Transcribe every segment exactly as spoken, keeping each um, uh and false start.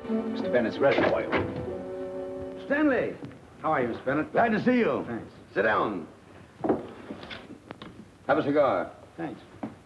Mister Bennett's ready for you. Stanley! How are you, Mister Bennett? Glad to see you. Thanks. Sit down. Have a cigar. Thanks.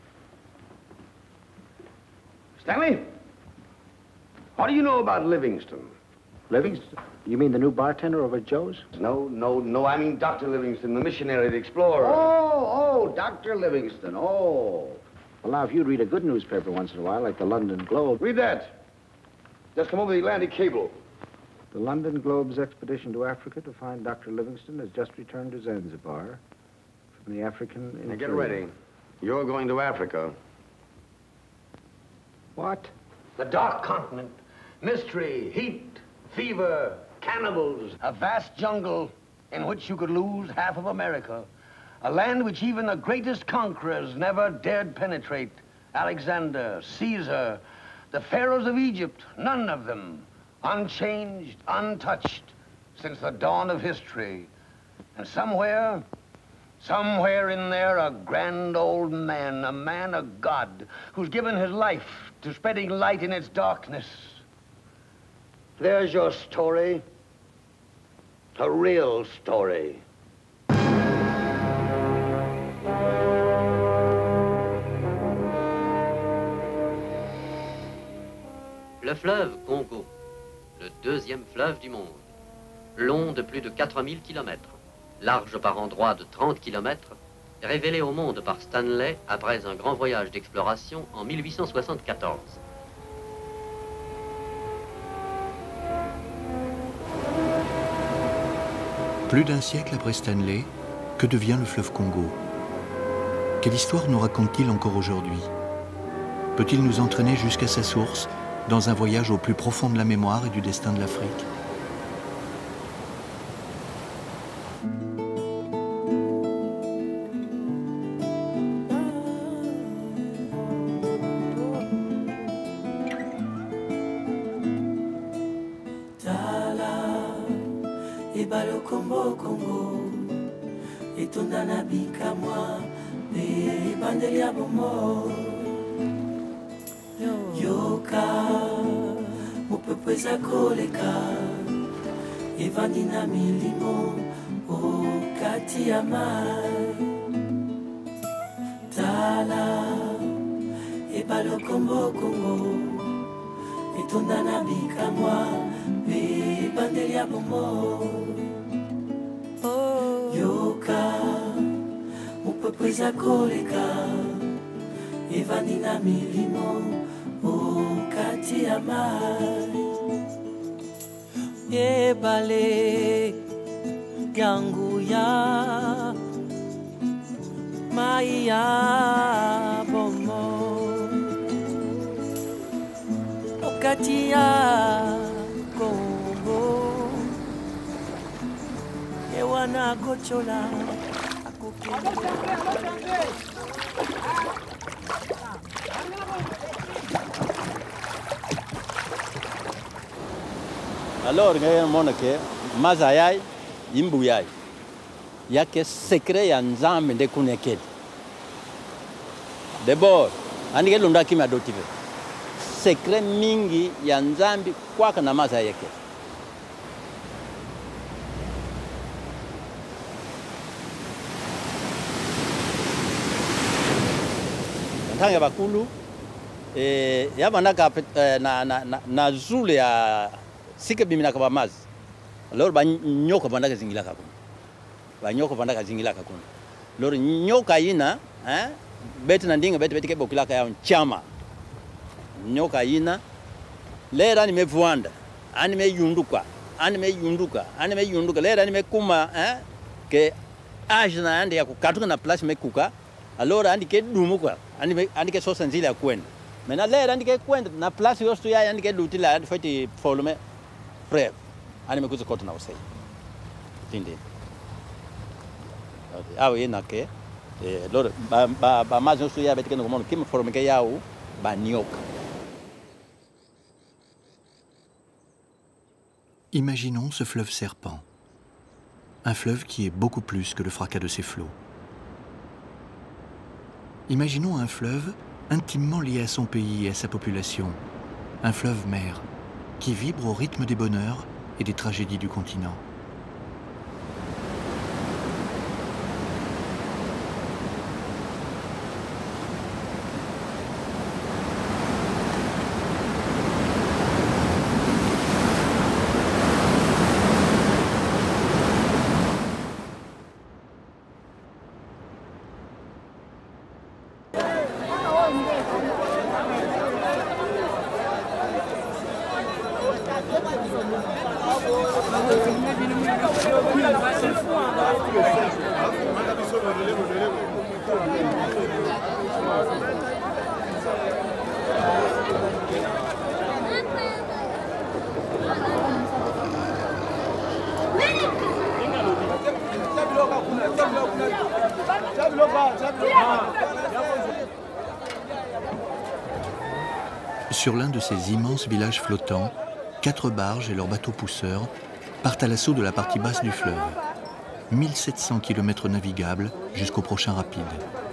Stanley? What do you know about Livingston? Livingston? You mean the new bartender over at Joe's? No, no, no. I mean Doctor Livingston, the missionary, the explorer. Oh, oh, Doctor Livingston. Oh. Well, now, if you'd read a good newspaper once in a while, like the London Globe. Read that. Just come over the Atlantic cable. The London Globe's expedition to Africa to find Doctor Livingston has just returned to Zanzibar from the African interior. Now get ready. You're going to Africa. What? The dark continent. Mystery, heat, fever, cannibals. A vast jungle in which you could lose half of America. A land which even the greatest conquerors never dared penetrate. Alexander, Caesar, the pharaohs of Egypt, none of them unchanged, untouched since the dawn of history. And somewhere, somewhere in there, a grand old man, a man of God, who's given his life to spreading light in its darkness. There's your story, a real story. Le fleuve Congo, le deuxième fleuve du monde, long de plus de quatre mille kilomètres, large par endroits de trente kilomètres, révélé au monde par Stanley après un grand voyage d'exploration en mille huit cent soixante-quatorze. Plus d'un siècle après Stanley, que devient le fleuve Congo? Quelle histoire nous raconte-t-il encore aujourd'hui? Peut-il nous entraîner jusqu'à sa source, dans un voyage au plus profond de la mémoire et du destin de l'Afrique? Evandina milimo okati ya mai tala ebalo kombo kongo etonda na bikamwa pe bandeli ya bomo yoka mopepe eza koleka evandina milimo okati ya mai ebale yangu ya mai ya bomo okati ya Kongo ewana kochola Alors, ngaya mona ke mazayai imbuyai yake secret ya nzambe nde kunekeli d'abord anike lunda kimi adotive secret mingi ya nzambi kwaka na mazayai yake ntanga bakulu eh yabanaka na na na zule ya sike bimina kwa mazi loro ba nyoka bandaka zingila kako ba nyoka bandaka zingila kako loro nyoka ina eh beti na ndinga beti beti ke bokilaka ya chama nyoka ina lera ni mevuanda ani me yunduka ani me yunduka ani me yunduka lera ni mekuma eh ke ajna ande ya kukatuka na place mekuka alora andi ke dumuka andi me andi ke sosa nzila ya kwenda mena lera andi ke kwenda na place yostu ya andi ke lutila andi fati volume breve ani mekuza kota na usai tindi awo ina ke eh lora ba ba ba mazo yostu ya betike no komono kim volume ke yao ba nyoka. Imaginons ce fleuve serpent, un fleuve qui est beaucoup plus que le fracas de ses flots. Imaginons un fleuve intimement lié à son pays et à sa population, un fleuve mère, qui vibre au rythme des bonheurs et des tragédies du continent. Sur l'un de ces immenses villages flottants, quatre barges et leurs bateaux pousseurs partent à l'assaut de la partie basse du fleuve. mille sept cents kilomètres navigables jusqu'au prochain rapide.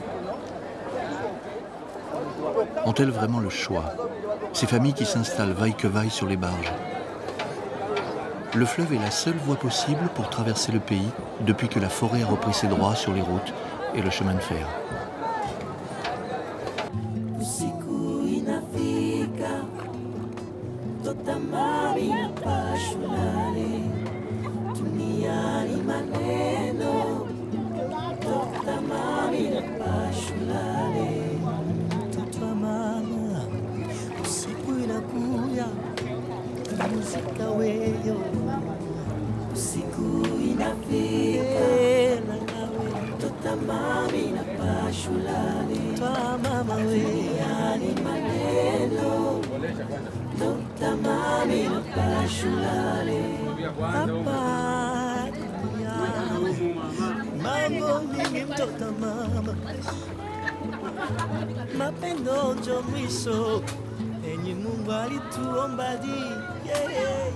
Ont-elles vraiment le choix? Ces familles qui s'installent vaille que vaille sur les barges. Le fleuve est la seule voie possible pour traverser le pays depuis que la forêt a repris ses droits sur les routes et le chemin de fer. Mapendo njo mwisho enyi Mungu alituomba di yeah, yeah.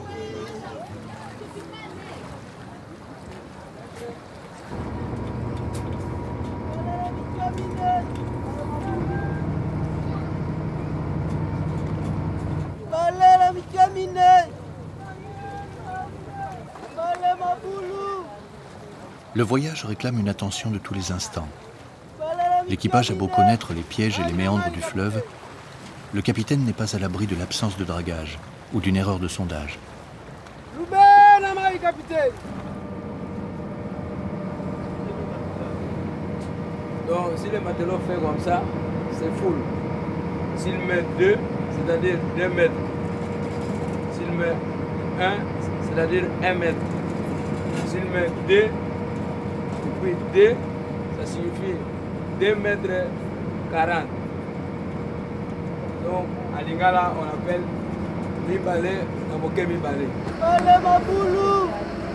Le voyage réclame une attention de tous les instants. L'équipage a beau connaître les pièges et les méandres du fleuve, le capitaine n'est pas à l'abri de l'absence de dragage ou d'une erreur de sondage. Donc si le matelot fait comme ça, c'est full. S'il met deux, c'est-à-dire deux mètres. S'il met un, c'est-à-dire un mètre. S'il met deux, puis deux, ça signifie deux mètres quarante. Donc à Lingala, on appelle mi-balai, Namoke mi-balai. Allez ma boulou!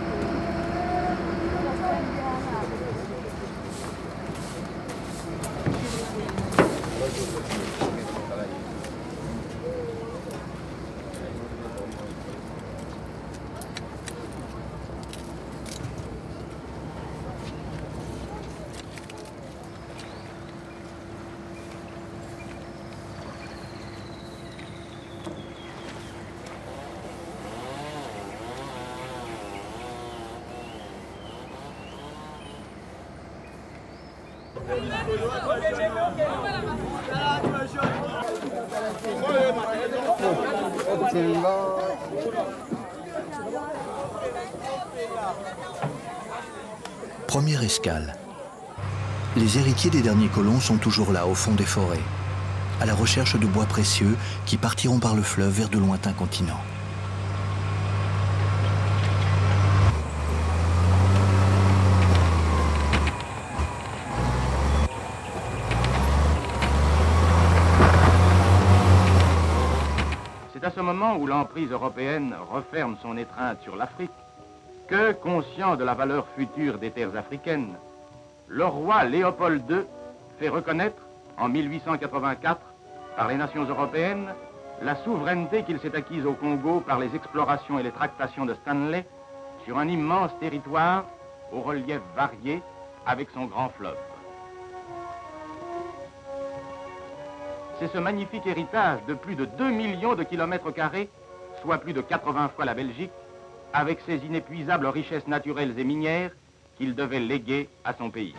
Première escale. Les héritiers des derniers colons sont toujours là, au fond des forêts, à la recherche de bois précieux qui partiront par le fleuve vers de lointains continents. C'est à ce moment où l'emprise européenne referme son étreinte sur l'Afrique que, conscient de la valeur future des terres africaines, le roi Léopold deux fait reconnaître, en mille huit cent quatre-vingt-quatre, par les nations européennes, la souveraineté qu'il s'est acquise au Congo par les explorations et les tractations de Stanley sur un immense territoire au relief varié avec son grand fleuve. C'est ce magnifique héritage de plus de deux millions de kilomètres carrés soit plus de quatre-vingts fois la Belgique, avec ses inépuisables richesses naturelles et minières qu'il devait léguer à son pays.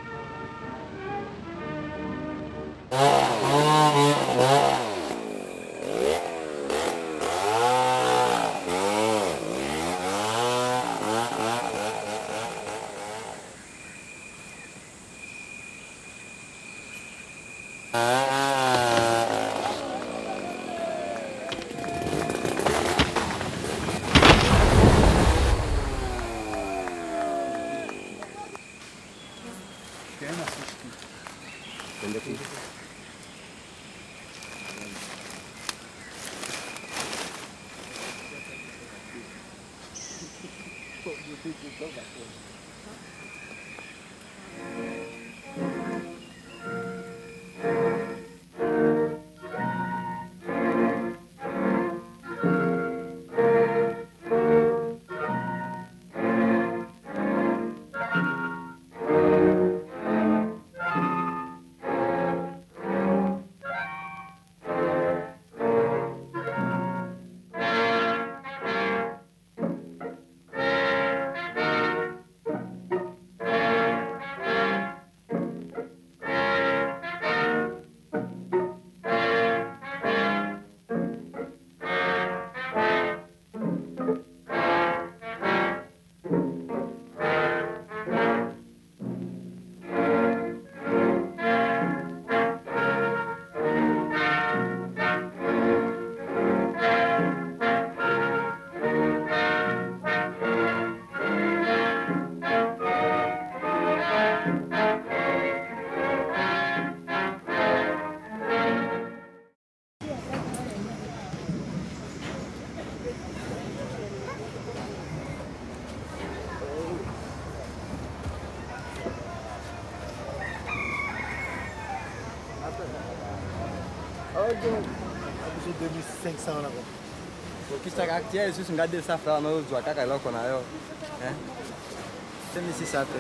deux mille cinq cents là-bas. Ukitaka kaktia sisi ngade safra na uzwa kaka loko nayo. Eh? deux mille six cents.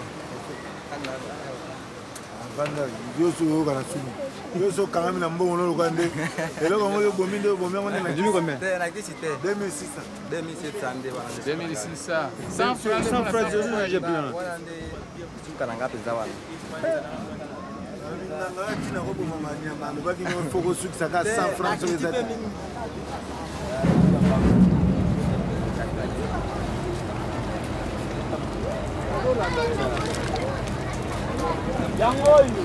Kana Vanda yo so kana sunu. Yo so kana mina mbongo no lokande. Elo ko yo bomi ndo bomi ngone na jimi combien? Te na kisi te. deux mille six cents. deux mille sept cents bana. deux mille six cents. cent francs cent francs je j'ai plus. Wana ndi tukana ngapi za wana. Nanga tina ko bomo mania mano baki no foko suki saka cent francs sur les aides. Yangoyo.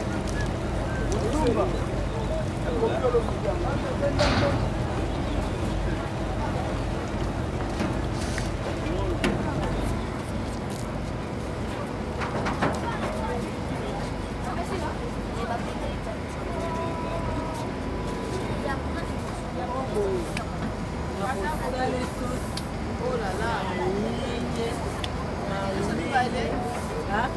Oh là là, hein?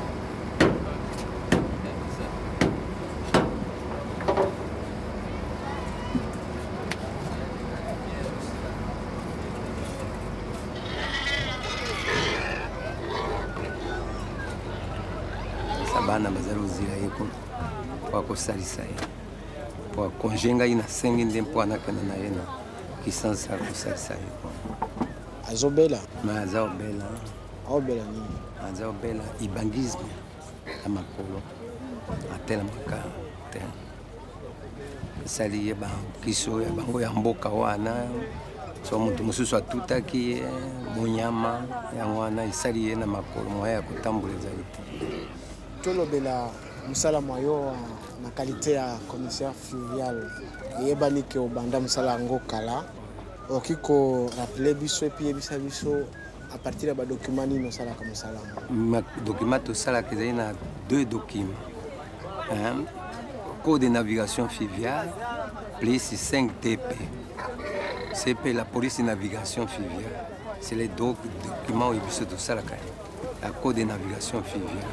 Sabana bazalo zira yeko kwa kosalisa ye kwa konjenga ina sengi ndempo anakana na yena kisansa kosalisa yeko azobela ma azobela azobela nini azobela ibangisme amakolo atela maka te sali ye ba kiso ya bango ya mboka wana so muntu mususu atutaki monyama ya wana isali ye na makolo moya ya kutambuleza ite tolobela musala mwayo na qualité ya commissaire fluvial yebani ke obanda musala ngo kala okiko rappeler biso et puis bisa biso à partir de documents nino sala comme musala ma document to sala ke na deux documents hein code de navigation fluviale plus cinq T P C P la police de navigation fluviale c'est les deux documents et biso to sala ka la code de navigation fluviale.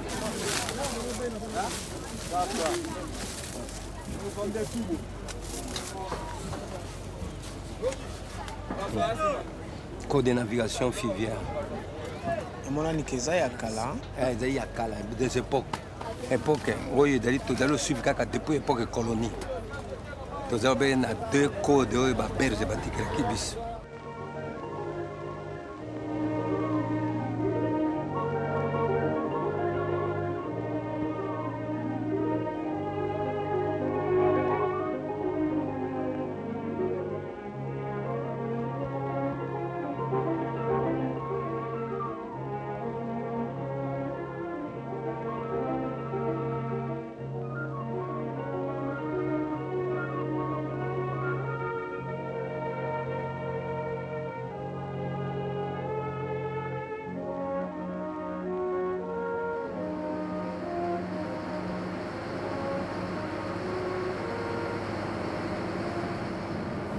Code de navigation fluviale. Mon ami Kezaya Kala. Eh, Zaya Kala, des époques. Époque, oui, d'ailleurs, dans le suivre depuis l'époque colonie. Nous avons deux codes, deux berges, des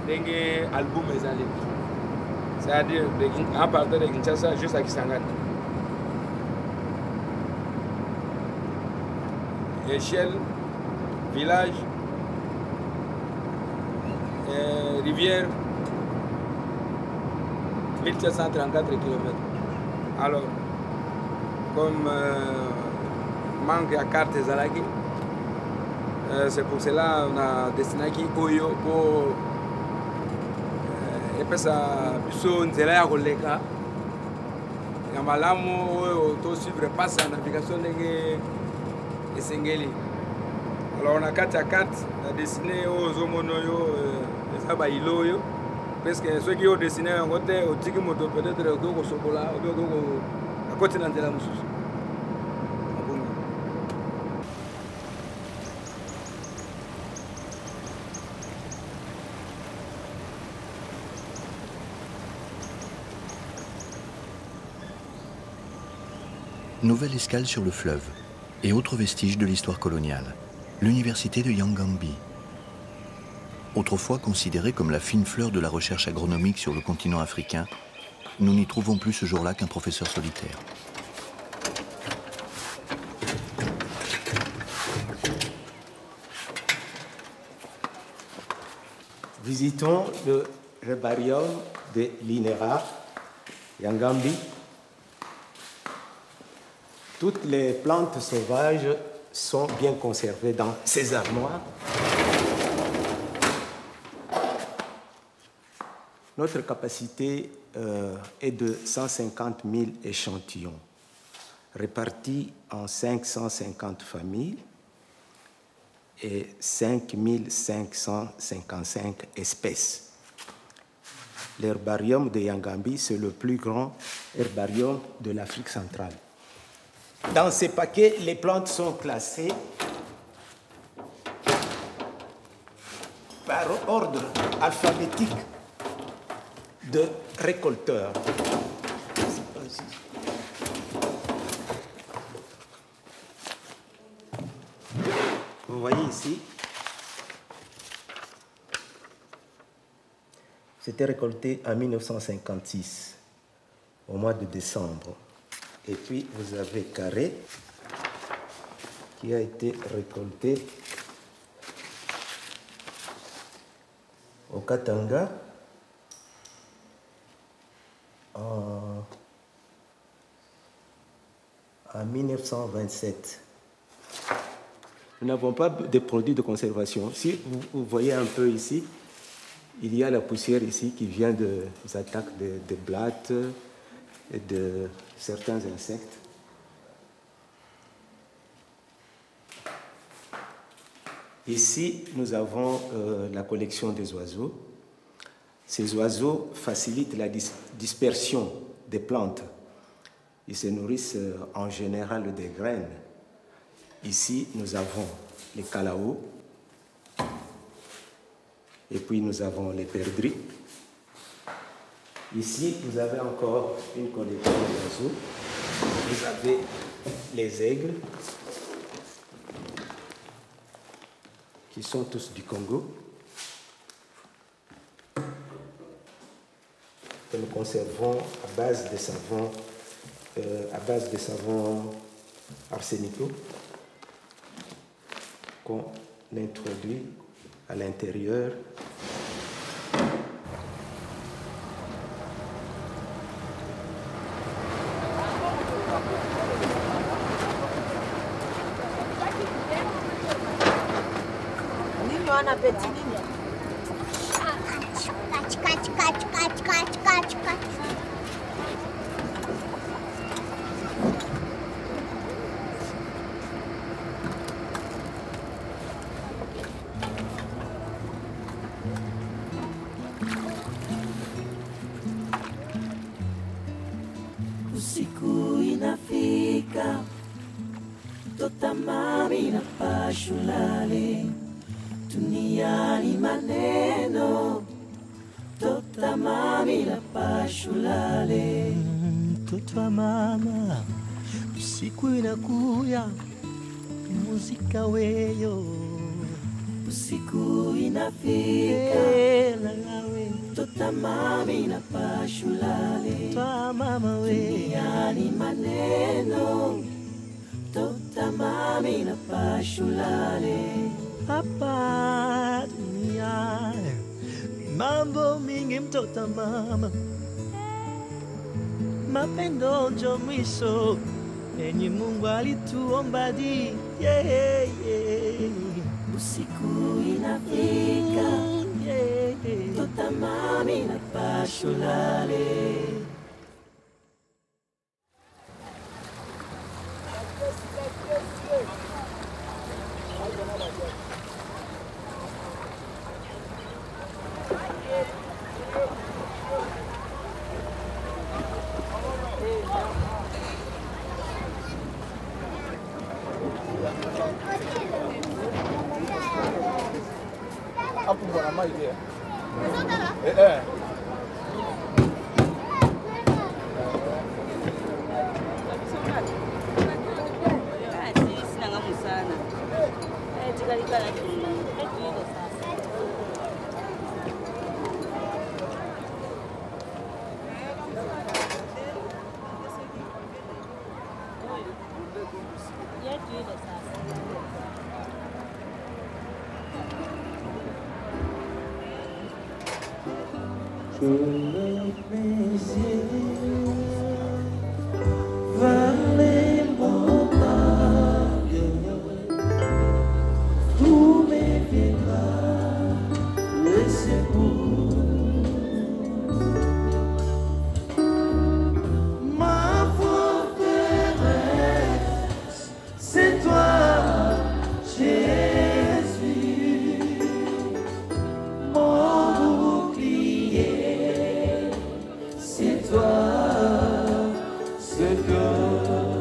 ndenge album ezali. C'est-à-dire en partant de Kinshasa jusqu'à Kisangani. Échelle, village, euh, rivière, mille sept cent trente-quatre kilomètres. Alors, comme euh, manque à carte Zalaki, euh, c'est pour cela qu'on a destiné qui Oyo pour et puis ça, biso nzela ya koleka ya malamu oyo to suivre passe en navigation ndenge esengeli. Alors on a quatre à quatre na dessiné aux zomono yo eza ba ilo yo parce que ceux qui ont dessiné en côté au tiki moto peut-être ko ko sokola ko ko à côté na nzela mususu. Nouvelle escale sur le fleuve et autre vestige de l'histoire coloniale, l'université de Yangambi. Autrefois considérée comme la fine fleur de la recherche agronomique sur le continent africain, nous n'y trouvons plus ce jour-là qu'un professeur solitaire. Visitons le herbarium de l'I N E R A, Yangambi. Toutes les plantes sauvages sont bien conservées dans ces armoires. Notre capacité euh, est de cent cinquante mille échantillons, répartis en cinq cent cinquante familles et cinq mille cinq cent cinquante-cinq espèces. L'herbarium de Yangambi, c'est le plus grand herbarium de l'Afrique centrale. Dans ces paquets, les plantes sont classées par ordre alphabétique de récolteurs. Vous voyez ici, c'était récolté en mille neuf cent cinquante-six, au mois de décembre. Et puis, vous avez carré qui a été récolté au Katanga en, en mille neuf cent vingt-sept. Nous n'avons pas de produits de conservation. Si vous, vous voyez un peu ici, il y a la poussière ici qui vient des attaques de, de blattes et de certains insectes. Ici, nous avons euh, la collection des oiseaux. Ces oiseaux facilitent la dis dispersion des plantes. Ils se nourrissent euh, en général des graines. Ici, nous avons les calaos. Et puis, nous avons les perdrix. Ici, vous avez encore une collection d'oiseaux. Vous avez les aigles, qui sont tous du Congo, que nous conservons à base de savon, euh, à base de savon arsénico, qu'on introduit à l'intérieur. Usiku inafika, mtoto mami na pashulale, duniani maneno, mtoto mami na pashulale. Mtoto wa mama, usiku inakuya, muzika weyo, usiku inafika, tota mami na pashulale, duniani maneno, tota mami na pashulale. Hapa dunia mambo mingi mtota mama, mapendo njo mwisho enye Mungu alituomba di yeah, yeah. Usiku inafika, yeah, yeah. Tota mami na pashulale. Hapo bwana maji ya. Eh eh. Je lève mes yeux vers les montagnes, où me viendra le secours. Ma forteresse, c'est toi, Jésus, mon bouclier, c'est toi, Seigneur.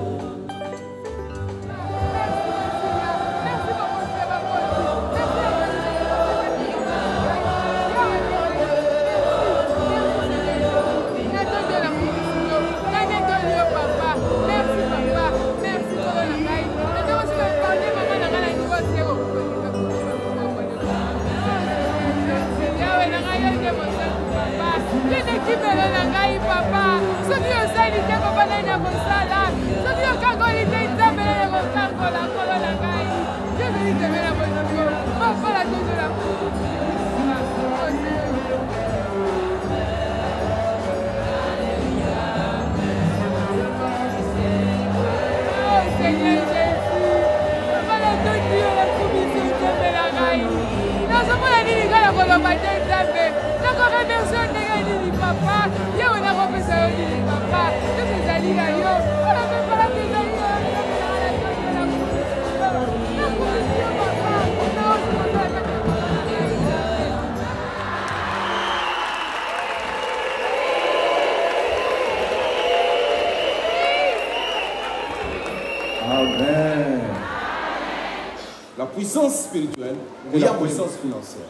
Amen. La puissance spirituelle et la puissance financière.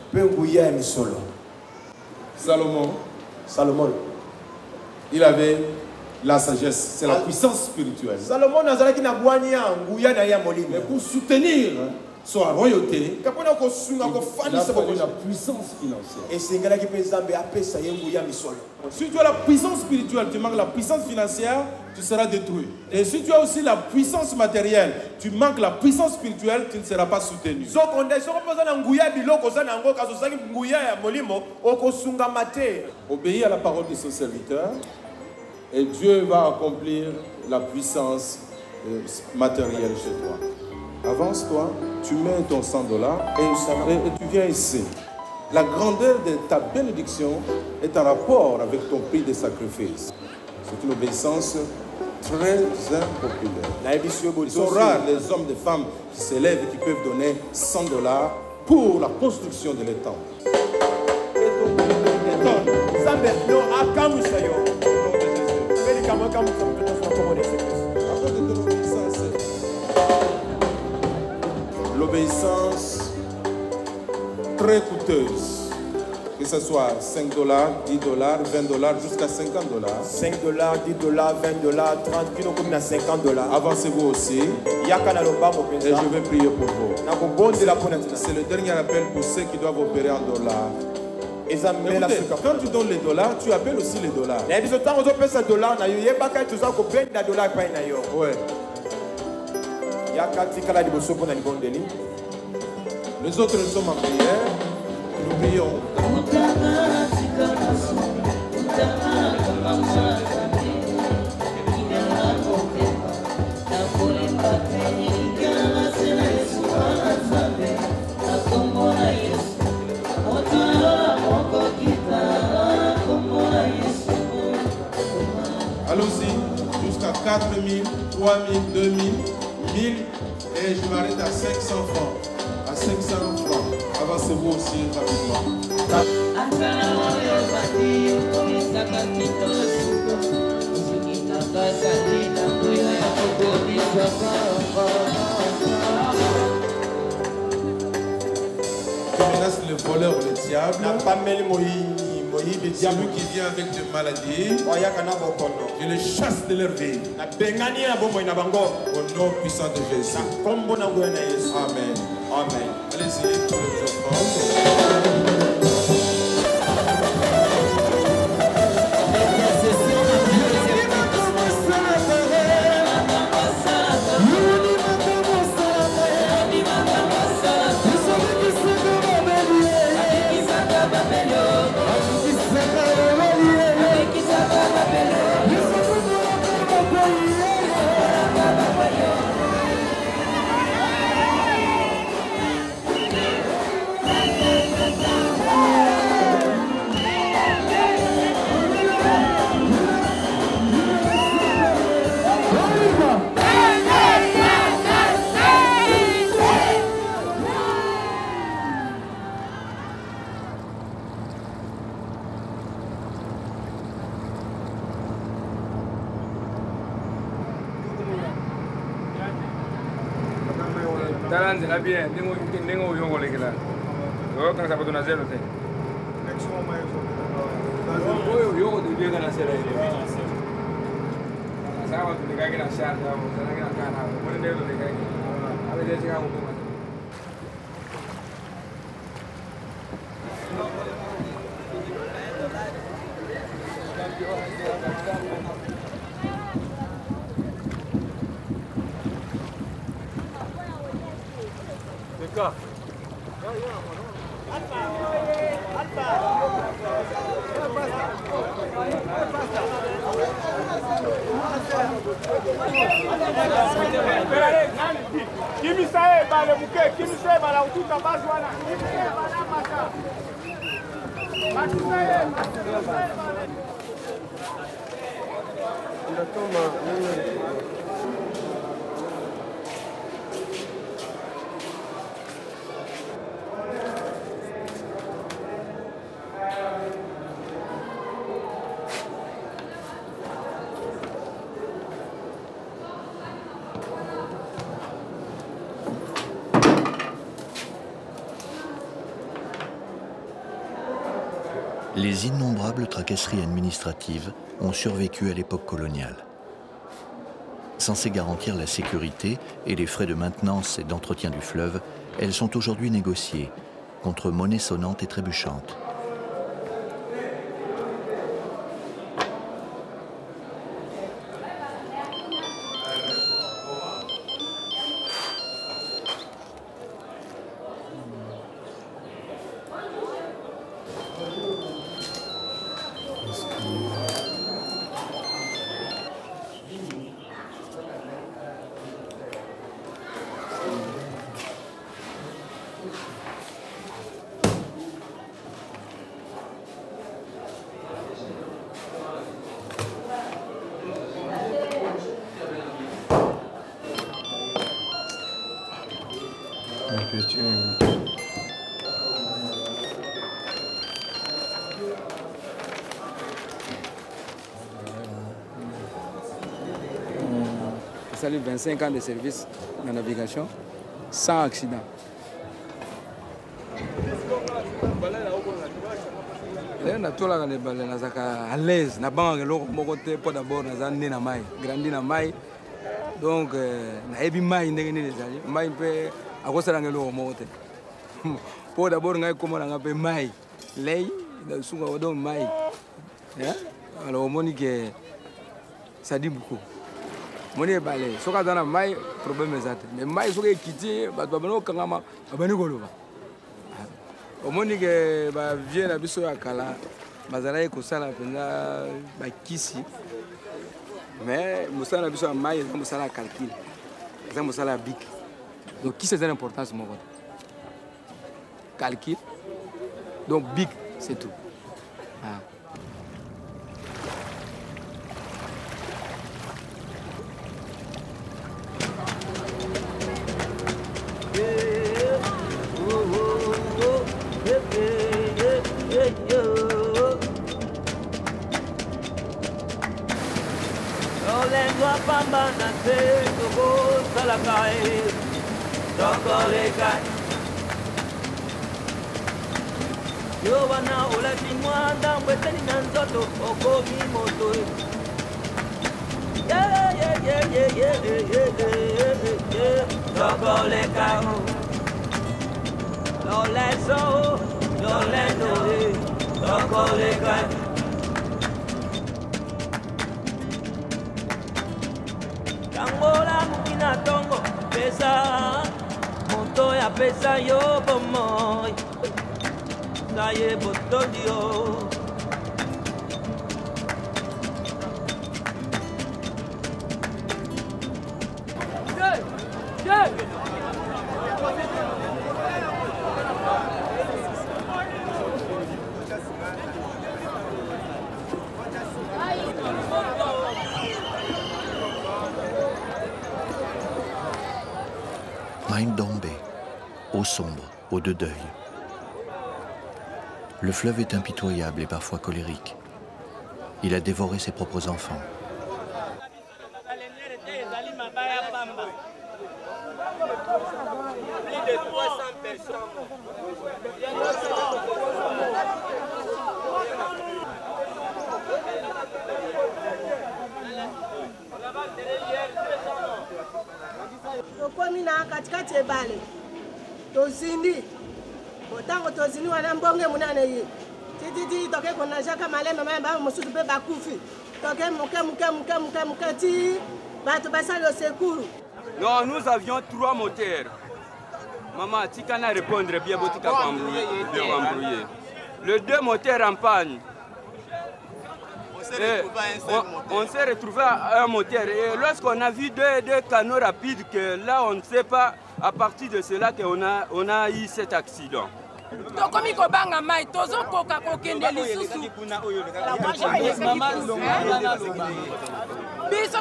Salomon, Salomon, il avait la sagesse, c'est la puissance spirituelle. Salomon nazalaki na bwania nguya na ya molimo. Mais pour soutenir sa royauté, kapona ko sunga ko il a fallu la puissance financière. Et sengala ki pezambe apesa ye nguya misolo. Si tu as la puissance spirituelle, tu manques la puissance financière, tu seras détruit. Et si tu as aussi la puissance matérielle, tu manques la puissance spirituelle, tu ne seras pas soutenu. Obéis à la parole de son serviteur et Dieu va accomplir la puissance matérielle chez toi. Avance-toi, tu mets ton cent dollars et, et, et tu viens ici. La grandeur de ta bénédiction est en rapport avec ton prix de sacrifice. C'est une obéissance très impopulaire. Ils sont rares les hommes et femmes qui s'élèvent et qui peuvent donner cent dollars pour la construction de l'étang. L'obéissance très coûteuse, que ce soit cinq dollars, dix dollars, vingt dollars, jusqu'à cinquante dollars. cinq dollars, dix dollars, vingt dollars, trente, kilo comme na cinquante dollars. Avancez-vous aussi. Et je vais prier pour vous. C'est le dernier appel pour ceux qui doivent opérer en dollars. Écoutez, quand tu donnes les dollars, tu appelles aussi les dollars. Ouais. Les autres, nous sommes en prière. Nous prions. Allons-y, jusqu'à quatre mille, trois mille, deux mille, mille, et je m'arrête à cinq cents francs. À cinq cents francs. Avancez-vous aussi rapidement. Je menace le voleur, le diable. Celui qui vient avec des maladies, je les chasse de leur vie. Au nom puissant de Jésus. Amen. Amen. Allez-y pour les offrandes. Taranze la bien, tengo tengo yo con la. Yo kan sabato na zero te. Yo yo de bien na zero. Sabato de kai na shar, sabato na kana kana. Pone de de kai. Ave de chegar un poco. D'accord. Kimisae bale muke, kimisae bala utuka bazwana. Kimisae bala mata. Kimisae, kimisae bale. Les innombrables tracasseries administratives ont survécu à l'époque coloniale. Censées garantir la sécurité et les frais de maintenance et d'entretien du fleuve, elles sont aujourd'hui négociées contre monnaie sonnante et trébuchante. Ça a eu vingt-cinq ans de service dans la navigation sans accident. natolaka na ebale nazalaka à l'aise nabangaka eloko moko te mpo d'abord naza nde na mai grandi na mai donc nayebi mai ndenge nini ezali mai mpe akosalanga eloko moko te mpo d'abord ngai kombo nanga mpe mai lei nasungaka donc mai alors omoni ke ça dit beaucoup moni ebale soki aza na mai problème eza te mais mai soki ekiti bato babani kokangama babani koloba omoni ke bavie na biso ya kala bazalaki kosala mpenza bakisi mais mosala na biso ya mai eza mosala ya calcul eza mosala ya bik donc kisi eza na importance moko te calcul donc bik c'est tout ah. Pamba na te togo salakai tokoleka yo wana olati mwanda mbweteli na nzoto okomi moto tokoleka loleso lolendo tokoleka Tangola mukina tongo pesa moto ya pesa yo bomoy saye botodio yeah yeah Maïndombe, eau sombre, eau de deuil. Le fleuve est impitoyable et parfois colérique. Il a dévoré ses propres enfants. Plus de trois cents personnes. Tokomi na katikati ebale tozindi otango tozindi wana mbonge munane ye tititi toke konajaka malema mayamba mosusu mpe bakufi toke muke muke muke muke muke ti bato basali au secours. Non, nous avions trois moteurs. Maman, tu peux répondre bien, tu peux embrouiller. Les deux moteurs en panne. Et on, on s'est retrouvé à un moteur et lorsqu'on a vu deux, deux canaux rapides, que là on ne sait pas à partir de cela qu'on a, on a eu cet accident. tokomi kobanga mai tozokoka kokende lisusu biso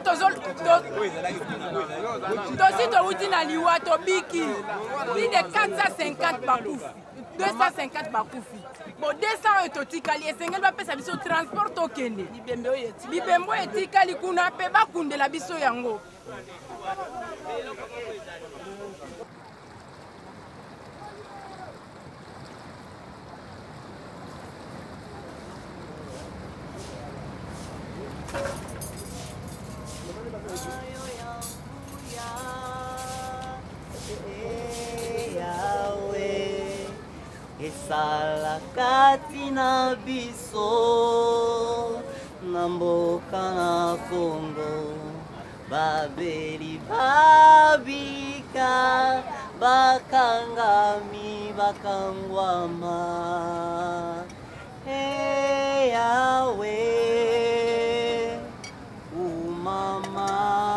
tosi touti na liwa tobiki plus de quatre cent cinquante bakufi deux cent cinquante bakufi bo deux cents oyo totikali esengeli bapesa biso transport tokende bibembo etikali kuna mpe bakundela biso yango. Esala kati na biso na mboka na Kongo babeli babika bakangami bakangwama Hey Yahweh umama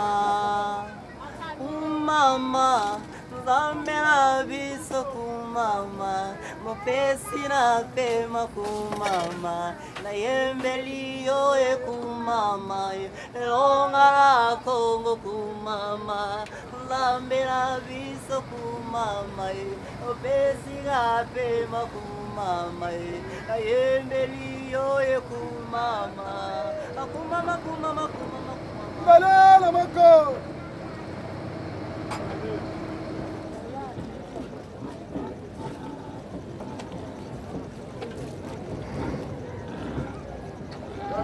umama Zamela biso kumama Mopesi na pema kumama Na yembeli yoe kumama Longa na Kongo kumama Zamela biso kumama Mopesi na pema kumama Na yembeli yoe kumama Kumama kumama kumama Malala mako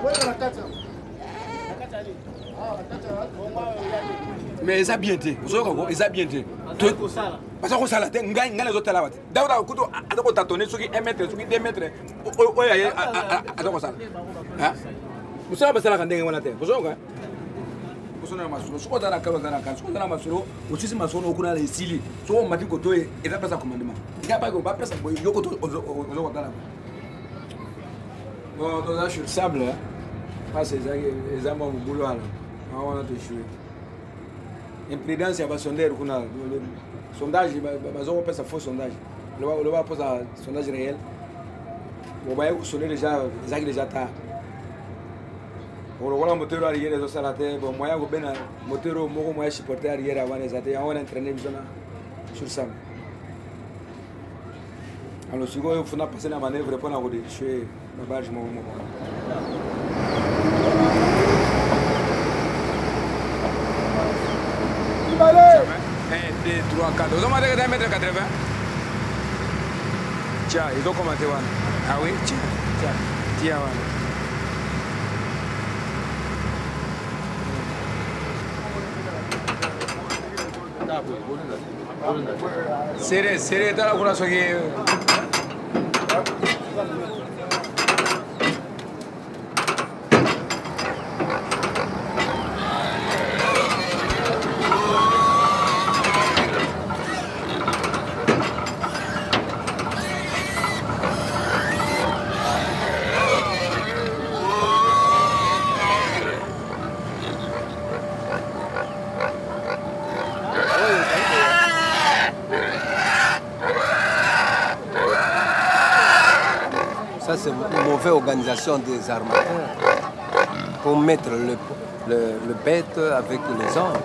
Mais ils ont bien été. Ils ont bien été. Parce que ça, on gagne les autres là. D'abord, on a un tâtonner sur un mètre, sur deux mètres. Oh, il y a un ça. Vous savez, c'est la grande on a terre. Vous savez, vous savez, masuro. Ce qu'on a na kalo na kan. Ce qu'on a na masuro. Aussi si masuro okuna na isili. So on m'a dit que toi, il a pas ça commandement. Il a pas que on va pas ça. Il y a que toi, on on va là. Bon, donc là, je suis le sable. Ah, c'est ça, les amants au boulot là. On a tout joué. Imprudence, il y a pas sondage. Sondage, ils ont pas ça faux sondage. Le va, le va poser un sondage réel. On va sonner déjà, ils ont déjà tard. On va voir le moteur arrière de la terre. Bon, moi, je vais le moteur, moi, je supporter arrière avant les attaques. On va entraîner sur ça. Alors, si vous faut passer la manœuvre, pour nous déchirer la barge, moi, moi. un, deux, trois, quatre. Vous avez un mètre quatre-vingts? Tiens, ils ont commenté. Ah oui, tiens, tiens, tiens. Serré, serré, dans la couleur. Ça, c'est une mauvaise organisation des armateurs pour mettre le, le, le bête avec les hommes.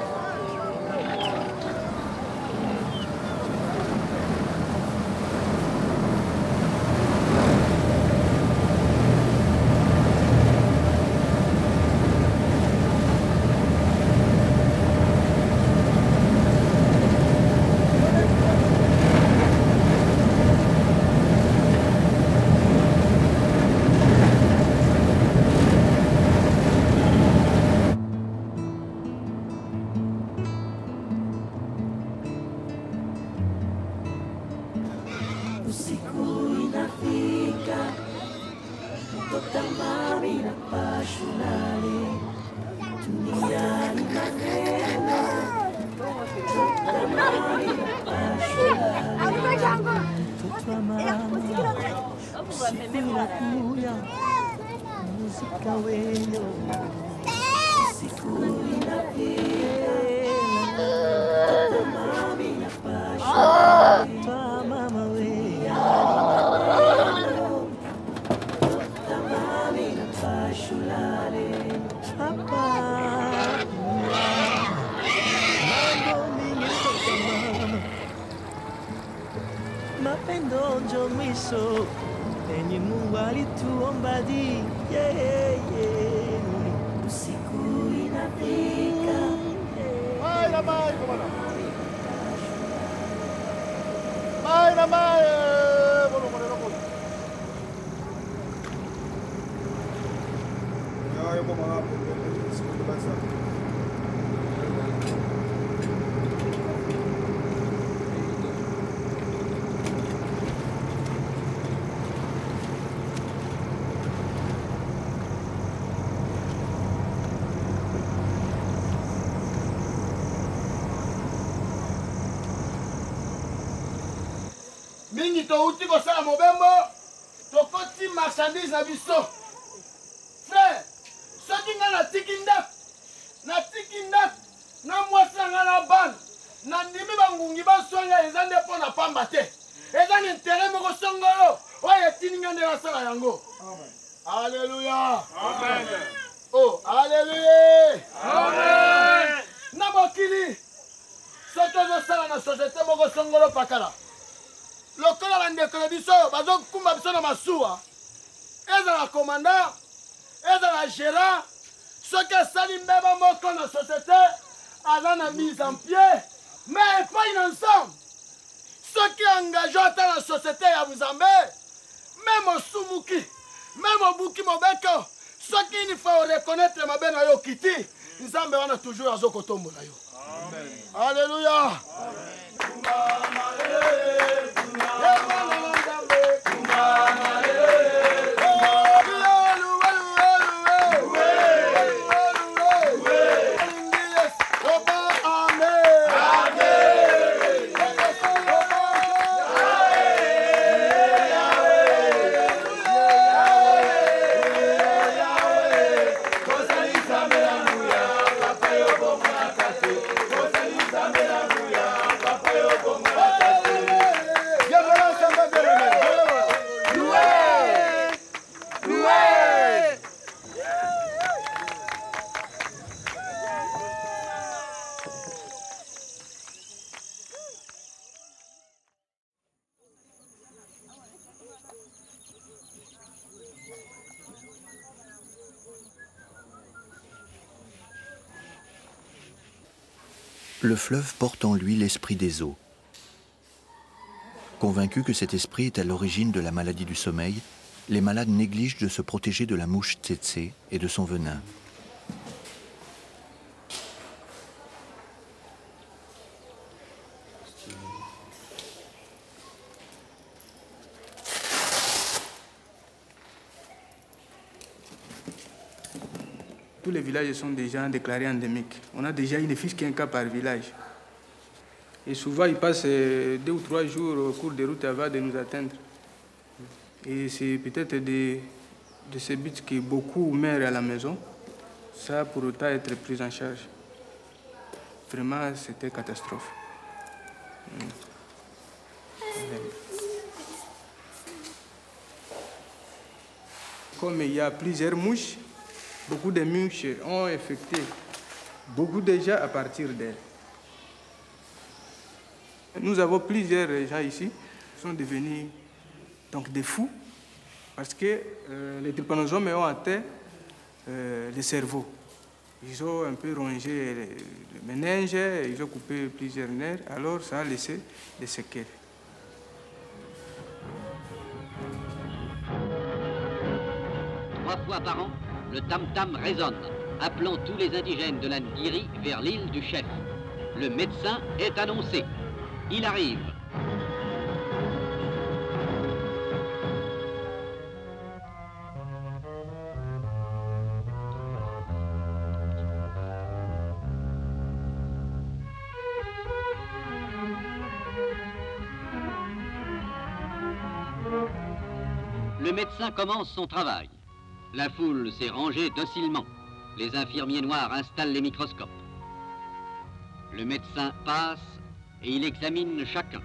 mingi touti kosala mobembo tokoti marchandise na biso frère soki nga natiki ndako natiki ndako na mwasi na nga na bana nandimi bangungi basonga eza nde mpo na pamba te eza na intere moko songolo oyo etini nga nde nasala yango alleluya oh alleluya na mokili soki ozosala na société moko songolo pakala lokola bandeko na biso bazokumba biso na masuwa ezala commandant ezala gérant soki asali mbeba moko na société aza na mise en pied mais epai na ensemble soki engage ata na société ya buzambe meme osumuki meme obuki mobeko soki il faut reconnaître mabe na yo kiti nzambe wana toujours azokotombola yo. Amen. Alléluia. Le fleuve porte en lui l'esprit des eaux. Convaincus que cet esprit est à l'origine de la maladie du sommeil, les malades négligent de se protéger de la mouche tsetse et de son venin. Tous les villages sont déjà déclarés endémiques. On a déjà une fiche qui est un cas par village. Et souvent, ils passent deux ou trois jours au cours des routes avant de nous atteindre. Et c'est peut-être de, de ces buts que beaucoup meurent à la maison, ça pour autant être pris en charge. Vraiment, c'était catastrophe. Comme il y a plusieurs mouches, beaucoup de mouches ont infecté beaucoup déjà à partir d'elles. Nous avons plusieurs gens ici qui sont devenus donc des fous parce que euh, les trypanosomes ont atteint euh, le cerveau. Ils ont un peu rongé le, le méninge, ils ont coupé plusieurs nerfs, alors ça a laissé des séquelles. Trois fois par an, le tam-tam résonne, appelant tous les indigènes de la Ngiri vers l'île du chef. Le médecin est annoncé. Il arrive. Le médecin commence son travail. La foule s'est rangée docilement. Les infirmiers noirs installent les microscopes. Le médecin passe et il examine chacun.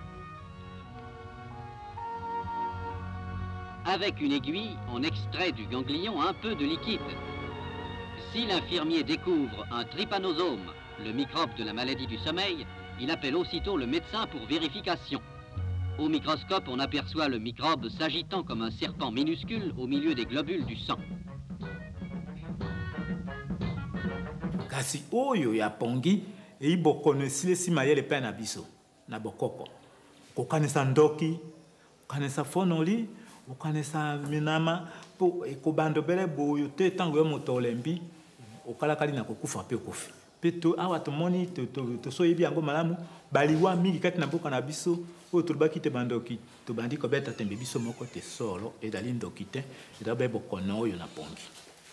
Avec une aiguille, on extrait du ganglion un peu de liquide. Si l'infirmier découvre un trypanosome, le microbe de la maladie du sommeil, il appelle aussitôt le médecin pour vérification. Au microscope, on aperçoit le microbe s'agitant comme un serpent minuscule au milieu des globules du sang. Kasi oyo ya pongi e bokonesile si mayele pe na biso na bokoko kokanisa ndoki kokanisa fonoli kokanisa minama po ekobando bele boyo te tango yo moto olembi okalakali na kokufa pe kofi pe to awa tomoni to to so yebi yango malamu baliwa mingi kati na boka na biso oyo tolobaki te bandoki tobandi kobeta tembe biso moko te solo edali ndoki te edabe bokono oyo na pongi.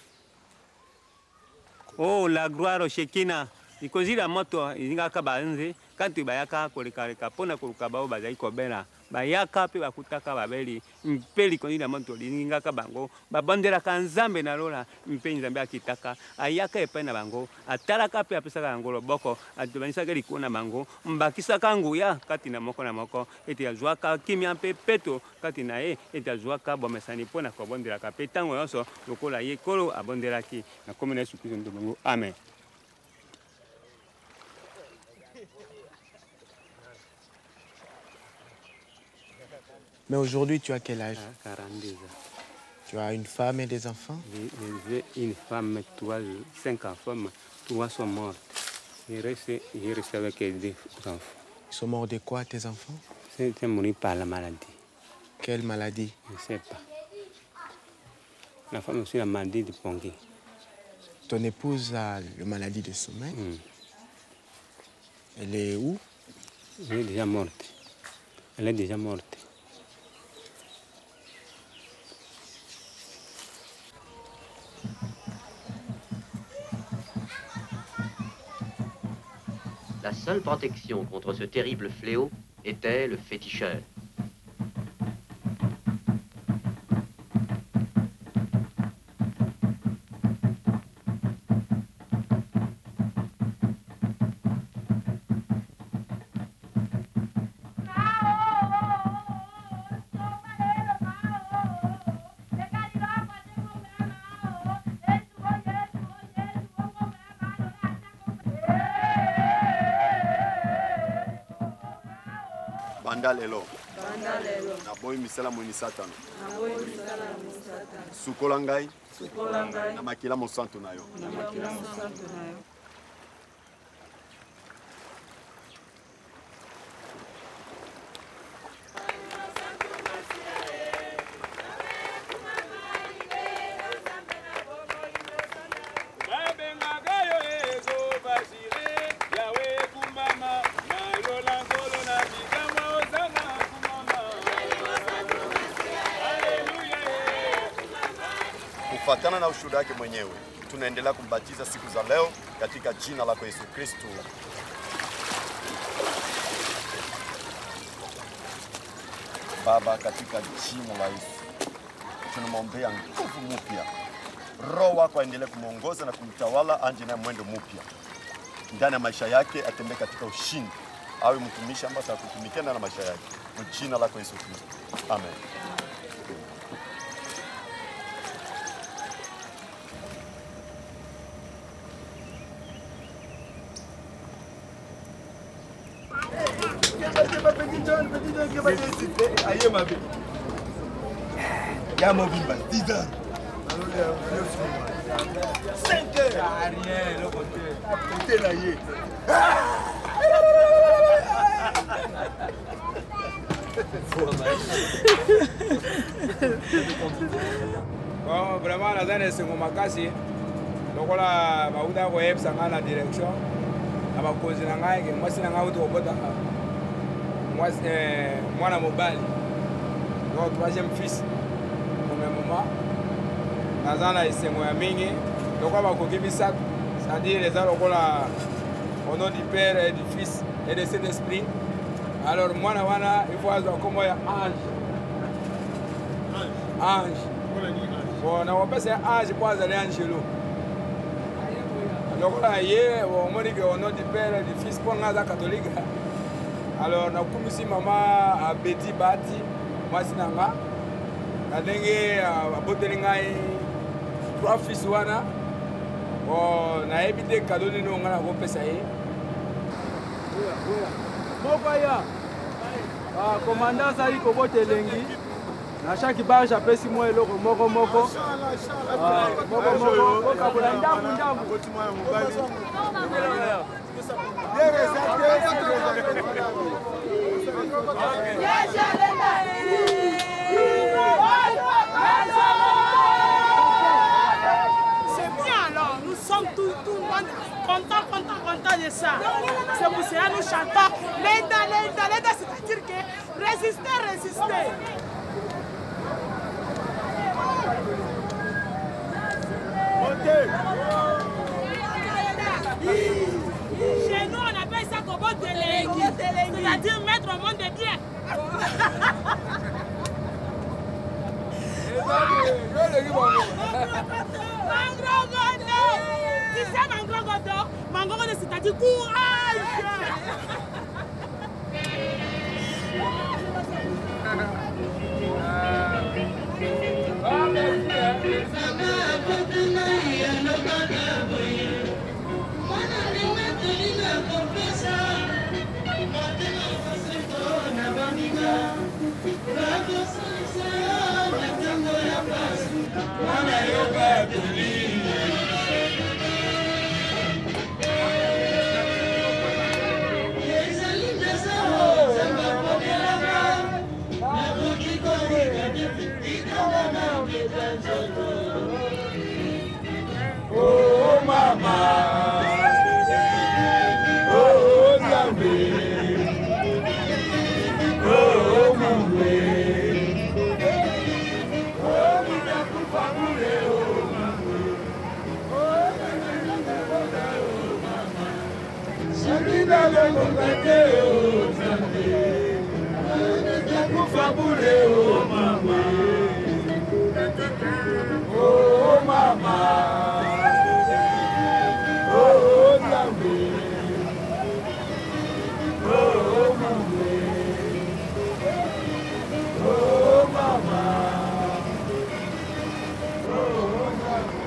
Oh, la gloire au Shekina. Il cause la moto, il n'y a qu'à balancer. Quand tu vas à Koleka, Pona Kolkabao, Bazai Kobela, Bayaka, Bakutaka, Babeli, une pelliconi la moto, il n'y a qu'à Bango, Babandera Kanzambe Narola, une peinzamba Kitaka, Ayaka et Penabango, à Taraka Pesangolo Boko, à Dubanisagarico Namango, Mbakisa Kanguya, Katina Mokona Moko, et à Joaka, Kimiampe Peto, Katinae, et à Joaka, Bomesani Pona, Kobondera Capetan, also, Lokola Yekolo, Abonderaki, la commune succession de Bango. Amen. Mais aujourd'hui, tu as quel âge? quarante-deux ans. Tu as une femme et des enfants? J'ai une femme, trois, cinq enfants, trois sont morts. Il reste, il reste avec deux enfants. Ils sont morts de quoi, tes enfants? Ils sont morts par la maladie. Quelle maladie? Je ne sais pas. La femme aussi la maladie de Pongui. Ton épouse a la maladie de sommeil. Mm. Elle est où? Elle est déjà morte. Elle est déjà morte. La seule protection contre ce terrible fléau était le féticheur. Banda lelo. Na boy misala moni satana. Sukola ngai. Na makila mosantu na yo. Kufuatana na ushuhuda wake mwenyewe, tunaendelea kumbatiza siku za leo katika jina lako Yesu Kristo. Baba, katika jina la Yesu, tunamwombea nguvu mpya. Roho wako aendelee kumuongoza na kumtawala, anje na mwendo mpya ndani ya maisha yake, atembee katika ushindi, awe mtumishi ambaye atakutumikia na maisha yake. Kwa jina lako Yesu Kristo. Amen. Ya mobimba, dix heures. cinq heures. Rien, le côté. Côté là, y est. Bon, vraiment, la zone est sur ma casse. Donc, là, je vais vous donner la direction. Je vais vous donner la direction. Moi, je vais vous donner moi, c'est moi, la mobile. Mon troisième fils, pour ma maman. La zone est sur ma mingi. Donc, on va vous donner ça. C'est-à-dire, les gens au nom du Père et du Fils et de Saint-Esprit. Alors, moi, il faut avoir comme un ange. Ange. Bon, on appelle ça ange pour aller angelo. Donc là, hier, on dit qu'au nom du Père et du Fils, pour les catholiques. Alors, on a commencé maman à Betty Bati, moi c'est Nanga. On a dit trois fils. On a évité que cadeau de nous, on a fait ça. Mokaya, commandant Sali Kobo Telengi, na chaque barge appelle si moi et l'autre moko moko. Moko moko, kabula ndamu ndamu. C'est bien alors, nous sommes tous contents, contents, contents de ça. C'est pour cela que nous chantons les dalés, dalés, c'est-à-dire que résister, résister. Chez nous, on appelle ça Kobo Telengi, c'est-à-dire mettre au monde de bien. Tu sais, Mangrogodo, Mangrogodo, c'est-à-dire courage. Thank you. mama. Oh, Nzambe. Oh, Mungwe. Oh, Minakufa Mule, oh, Mungwe. Oh, Minakufa oh, mama. Sabina Longate, oh, Nzambe. Oh, Minakufa Mule, oh, mama. Oh, mama. Oh, Nzambe. Oh, Mungwe. Oh, mama. Oh, Nzambe.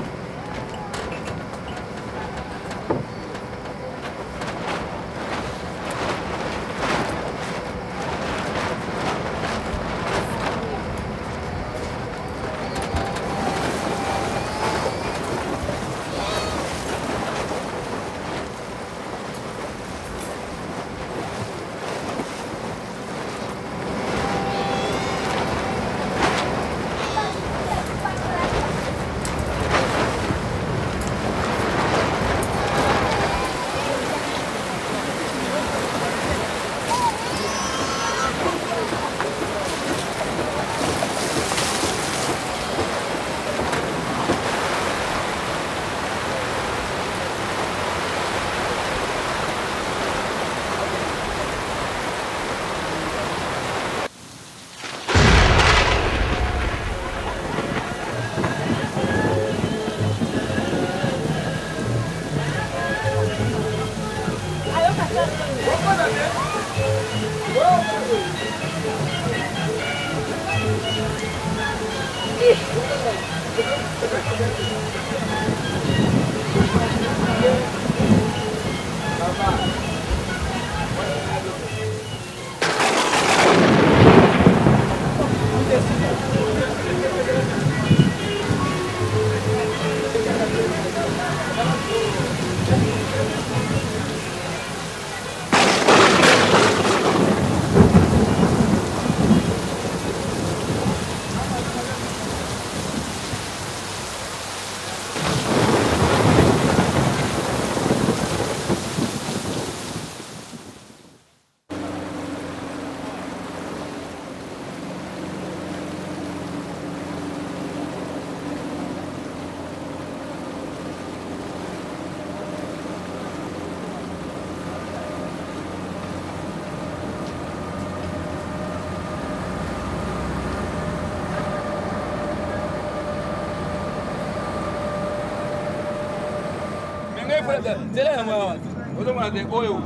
Tela yango ozomona te oyo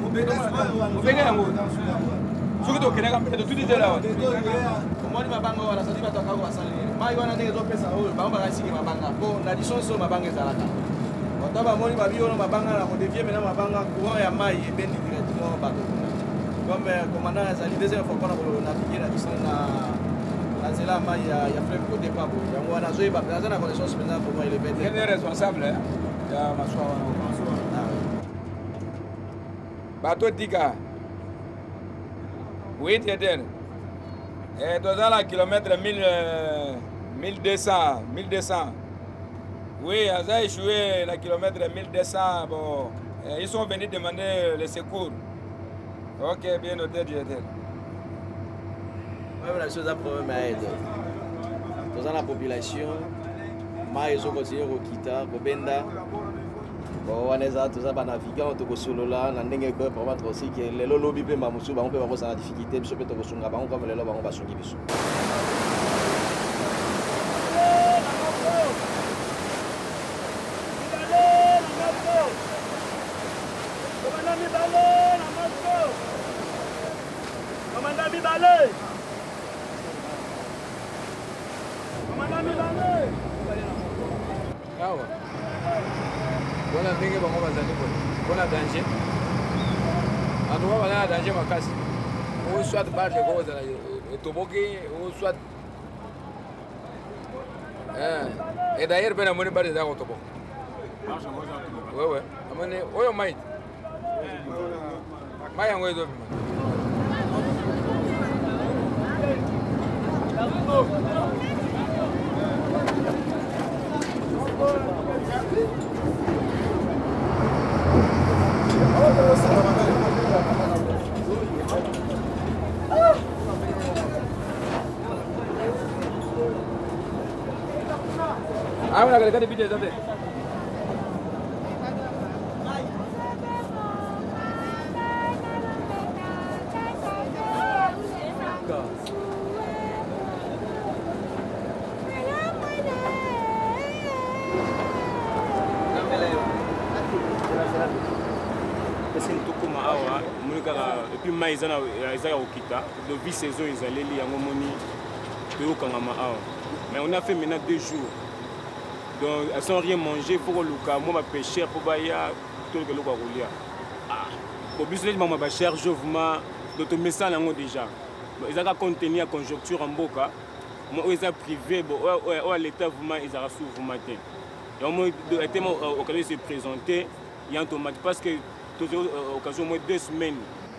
ubenge yango soki tokende kampe totudi tela wa omoni mabanga wana sadi bato akako basali mai wana ndenge ezopesa oyo bango bakasiki mabanga mpo na lisonso mabanga ezalaka ota bamoni babi ono mabanga na kodevie mena mabanga courant ya mai ebendi directement bato comme commandant azali deuxième fois mpona konavigie na biso na nzela ya mai ya fleuve côté pabo yango wana azoyeba aza na connaissance mpenza vraiment élevé te responsable ya maswa wana bateau tika oui tieder et dans la kilomètre mille deux cents mille deux cents oui ils ont échoué la kilomètre mille deux cents bon ils sont venus demander le secours ok bien noté tieder même la chose à problème à aide dans la population mais ils ont continué au kita bobenda bon waneza tout ça ba navigant to kosolola na ndenge ko permettre aussi que lelo lobi pe ba musu ba on peut ba kosa na difficulté biso pe to kosunga ba on comme lelo ba on ba sungi biso Commandant Mibale Commandant Mibale Awa Bona ndenge bango bazali bona danger atuka bazala danger makasi o soit barke ko bazala toboki o soit eh et d'ailleurs ben amoni barke za ko tobo ouais ouais amoni oyo mai mai yango ezo bima Mwana kaleka de bide zate. Et puis mais ils ont okita de vie saison ils allaient li yango moni to kangama awa mais on a fait maintenant deux jours donc elles sont rien mangé pour le cas moi ma pêcheur pour baya tout le loka rolia ah pour bis les maman ba cherche vraiment d'autres messages là déjà ils ont contenir la conjoncture en boka moi ils ont privé bon ouais l'état vraiment ils ont sous vraiment donc moi était occasion de se présenter il y a un tomate parce que toujours occasion moins deux semaines.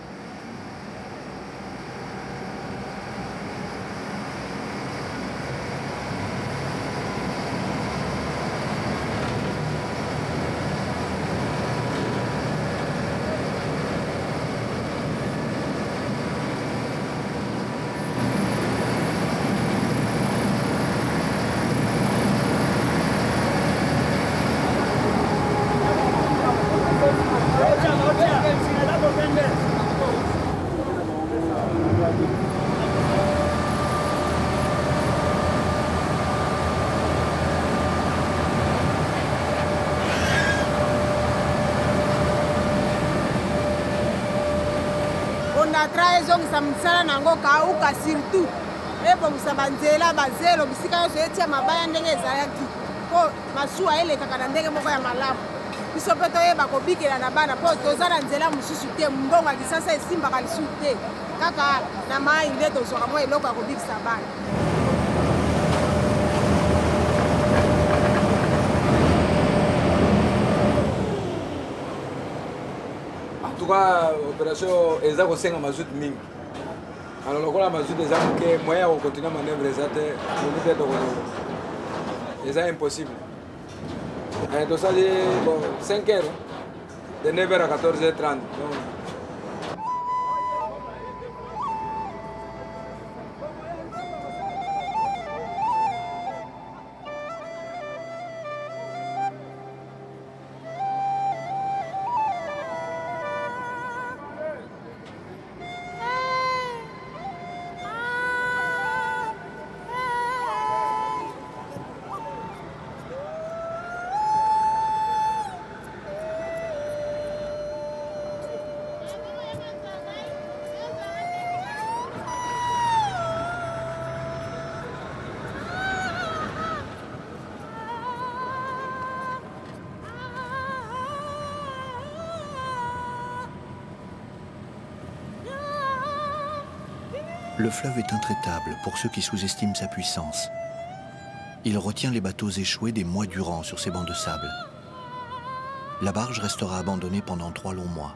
tra ezongisa misala nango kauka surtout ebongisa banzela bazelo bisika nyonso etia mabaya ndenge ezalaki mpo masuwa elekaka na ndenge moko ya malamu biso mpe toyeba kobikela na bana mpo toza na nzela mosusu te mbongo ya kisasa esimbaka lisusu te kaka na mai nde tozwaka mwa eloko ya kobikisa bana. En tout cas, l'opération est à cinq mazout ming. Alors, le mazout est à que moyen de continuer à manœuvrer, c'est impossible. Et tout ça, c'est cinq heures, de neuf heures à quatorze heures trente. Le fleuve est intraitable pour ceux qui sous-estiment sa puissance. Il retient les bateaux échoués des mois durant sur ces bancs de sable. La barge restera abandonnée pendant trois longs mois.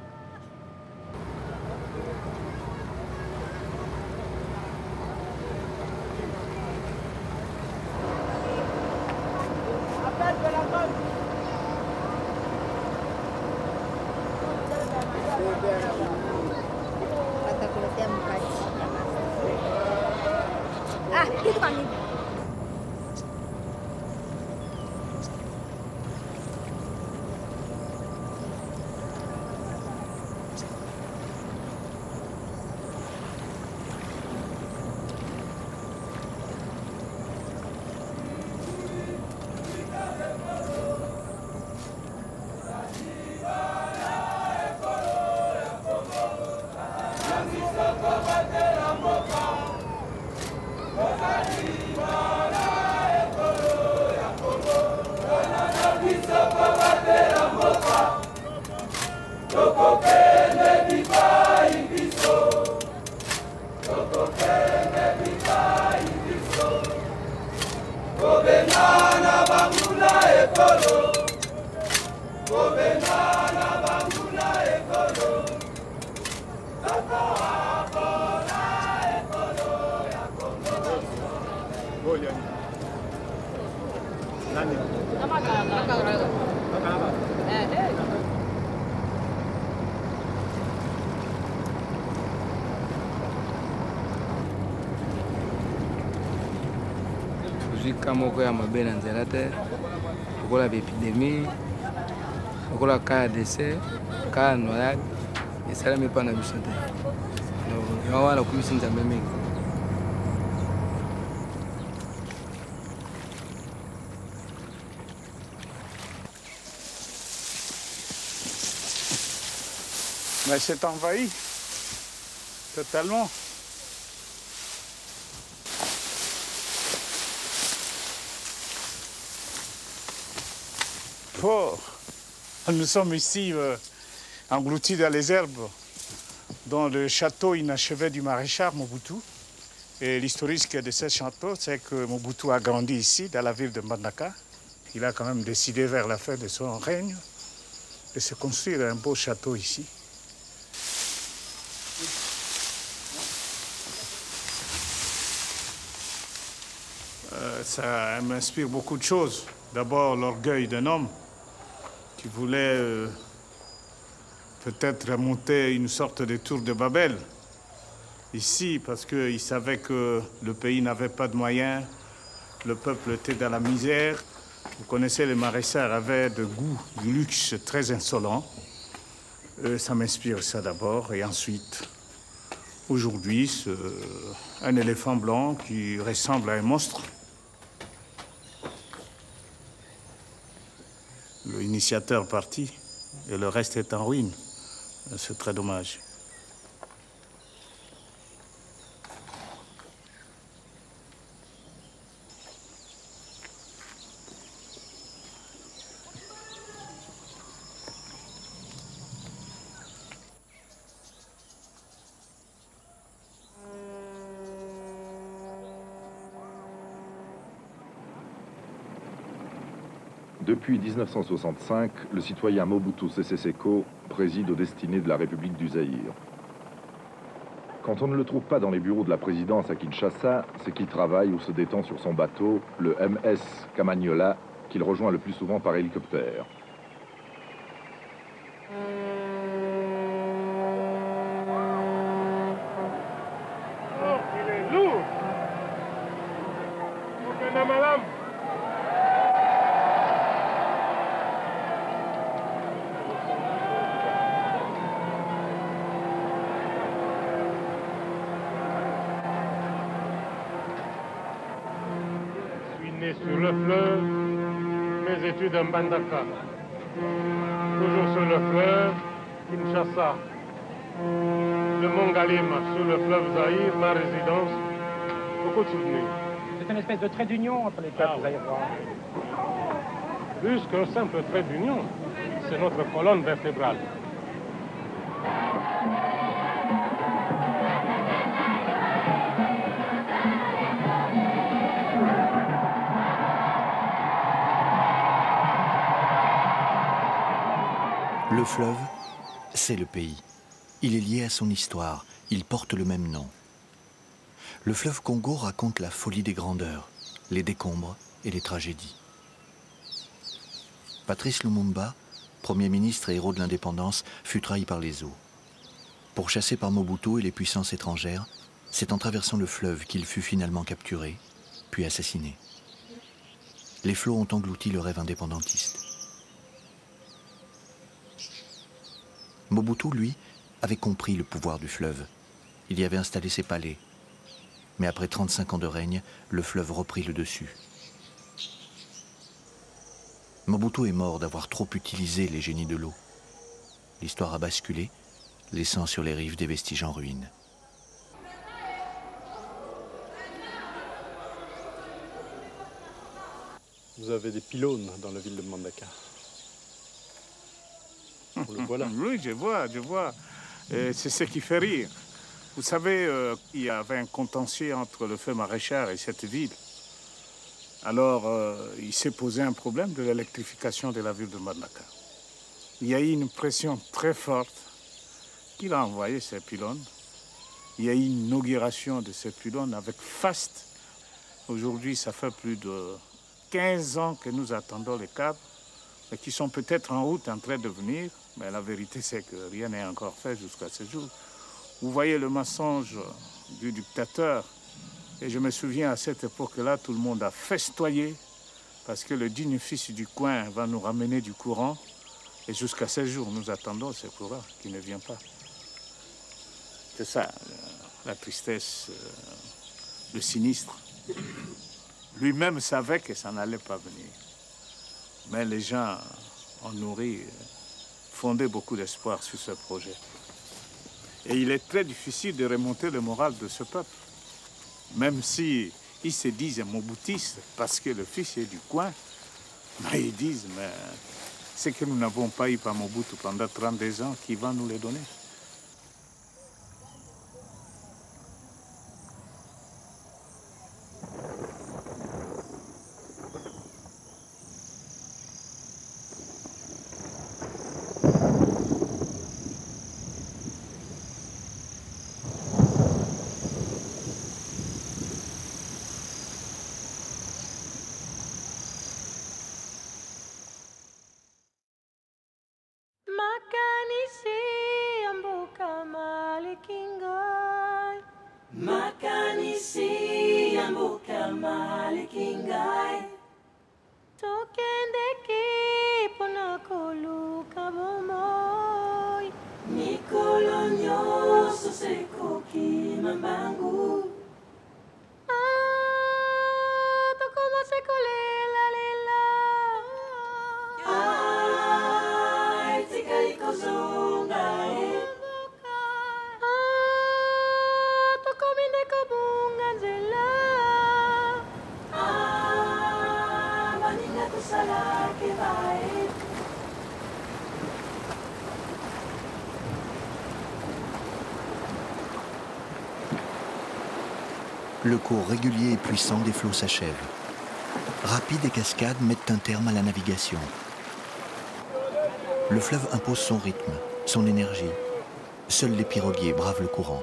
Moko ya mabe na nzela te lokola baépidémie, lokola cas ya décès, cas ya noyade, esalami epai na biso te. Yango wana nakumisi nzambe mingi. Mais c'est envahi, totalement. Oh, nous sommes ici euh, engloutis dans les herbes, dans le château inachevé du maréchal Mobutu. Et l'historique de ce château, c'est que Mobutu a grandi ici, dans la ville de Mbandaka. Il a quand même décidé vers la fin de son règne de se construire un beau château ici. Euh, ça m'inspire beaucoup de choses. D'abord, l'orgueil d'un homme qui voulait euh, peut-être monter une sorte de tour de Babel ici, parce qu'il savait que le pays n'avait pas de moyens, le peuple était dans la misère. Vous connaissez, les maraîchers avaient de goût, du luxe très insolent. Euh, ça m'inspire ça d'abord, et ensuite, aujourd'hui, un éléphant blanc qui ressemble à un monstre. L'initiateur parti et le reste est en ruine. C'est très dommage. Depuis mille neuf cent soixante-cinq, le citoyen Mobutu Sese Seko préside aux destinées de la République du Zaïre. Quand on ne le trouve pas dans les bureaux de la présidence à Kinshasa, c'est qu'il travaille ou se détend sur son bateau, le M S Camagnola, qu'il rejoint le plus souvent par hélicoptère. Oh, il est lourd. Madame. Sur le fleuve, mes études en Mbandaka. Toujours sur le fleuve, Kinshasa. Le Mont Galima, sur le fleuve Zaïre, ma résidence, beaucoup de souvenirs. C'est une espèce de trait d'union entre les peuples zaïrois. Plus qu'un simple trait d'union, c'est notre colonne vertébrale. Le fleuve, c'est le pays. Il est lié à son histoire. Il porte le même nom. Le fleuve Congo raconte la folie des grandeurs, les décombres et les tragédies. Patrice Lumumba, Premier ministre et héros de l'indépendance, fut trahi par les eaux. Pourchassé par Mobutu et les puissances étrangères, c'est en traversant le fleuve qu'il fut finalement capturé, puis assassiné. Les flots ont englouti le rêve indépendantiste. Mobutu, lui, avait compris le pouvoir du fleuve. Il y avait installé ses palais. Mais après trente-cinq ans de règne, le fleuve reprit le dessus. Mobutu est mort d'avoir trop utilisé les génies de l'eau. L'histoire a basculé, laissant sur les rives des vestiges en ruine. Vous avez des pylônes dans la ville de Mbandaka. On le voit là. Oui, je vois, je vois. C'est ce qui fait rire. Vous savez, euh, il y avait un contentieux entre le feu maraîchère et cette ville. Alors, euh, il s'est posé un problème de l'électrification de la ville de Mbandaka. Il y a eu une pression très forte qu'il a envoyé ces pylônes. Il y a eu une inauguration de ces pylônes avec faste. Aujourd'hui, ça fait plus de quinze ans que nous attendons les câbles, mais qui sont peut-être en route en train de venir. Mais la vérité, c'est que rien n'est encore fait jusqu'à ce jour. Vous voyez le mensonge du dictateur. Et je me souviens, à cette époque-là, tout le monde a festoyé Parce que le digne fils du coin va nous ramener du courant. Et jusqu'à ce jour, nous attendons ce courant qui ne vient pas. C'est ça, la tristesse, le sinistre. Lui-même savait que ça n'allait pas venir. Mais les gens ont nourri, fondé beaucoup d'espoir sur ce projet. Et il est très difficile de remonter le moral de ce peuple. Même si ils se disent moboutistes parce que le fils est du coin, mais ils disent, mais c'est que nous n'avons pas eu par Mobutu pendant trente-deux ans, qui va nous les donner? Makanisi ambuka malikingai tokendeki pona koluka bomoy Nikolo nyoso sekoki mambangu Ah tokoma sekolela lela Ai tika ikozonga e Le cours régulier et puissant des flots s'achève. Rapides et cascades mettent un terme à la navigation. Le fleuve impose son rythme, son énergie. Seuls les piroguiers bravent le courant.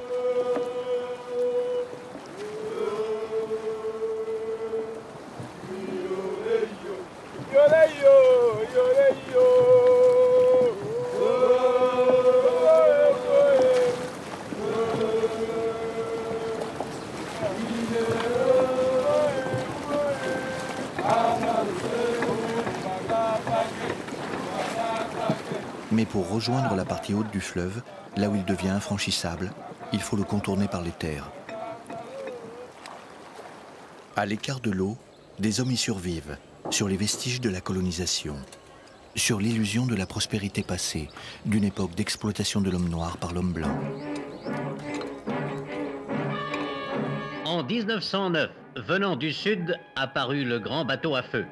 Mais pour rejoindre la partie haute du fleuve, là où il devient infranchissable, il faut le contourner par les terres. À l'écart de l'eau, des hommes y survivent, sur les vestiges de la colonisation, sur l'illusion de la prospérité passée, d'une époque d'exploitation de l'homme noir par l'homme blanc. En mille neuf cent neuf, venant du sud, apparut le grand bateau à feu.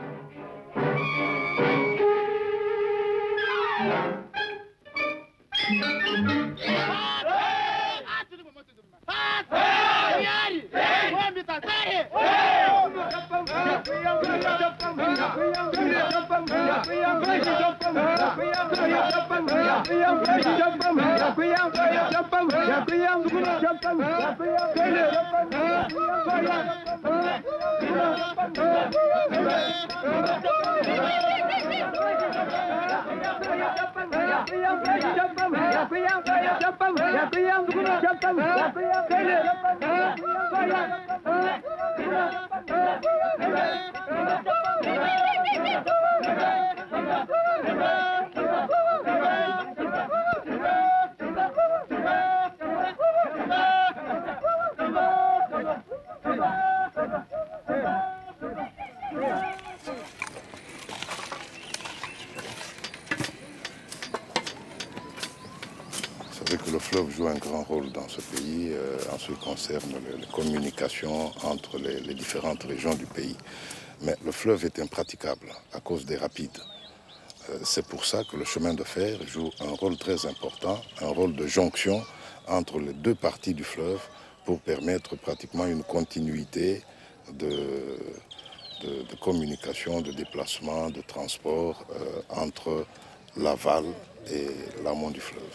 C'est vrai que le fleuve joue un grand rôle dans ce pays euh, en ce qui concerne les, les communications entre les, les différentes régions du pays. Mais le fleuve est impraticable à cause des rapides. Euh, c'est pour ça que le chemin de fer joue un rôle très important, un rôle de jonction entre les deux parties du fleuve pour permettre pratiquement une continuité de, de, de communication, de déplacement, de transport euh, entre l'aval et l'amont du fleuve.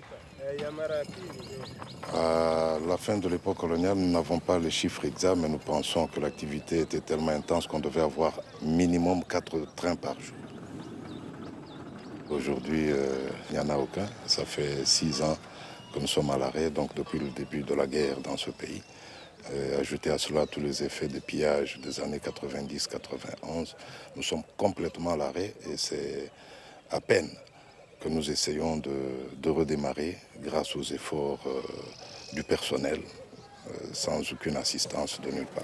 À la fin de l'époque coloniale, nous n'avons pas les chiffres exacts, mais nous pensons que l'activité était tellement intense qu'on devait avoir minimum quatre trains par jour. Aujourd'hui, euh, il n'y en a aucun. Ça fait six ans que nous sommes à l'arrêt, donc depuis le début de la guerre dans ce pays. Et ajouter à cela tous les effets de pillage des années quatre-vingt-dix quatre-vingt-onze, nous sommes complètement à l'arrêt et c'est à peine que nous essayons de, de redémarrer grâce aux efforts euh, du personnel, euh, sans aucune assistance de nulle part.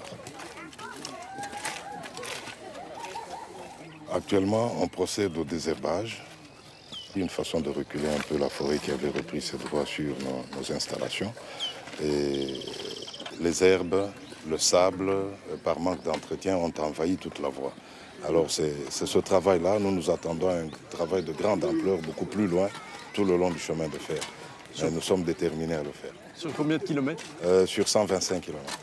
Actuellement, on procède au désherbage, une façon de reculer un peu la forêt qui avait repris ses droits sur nos, nos installations. Et les herbes, le sable, par manque d'entretien, ont envahi toute la voie. Alors c'est ce travail-là, nous nous attendons à un travail de grande ampleur, beaucoup plus loin, tout le long du chemin de fer. Sur... Nous sommes déterminés à le faire. Sur combien de kilomètres? euh, Sur cent vingt-cinq kilomètres.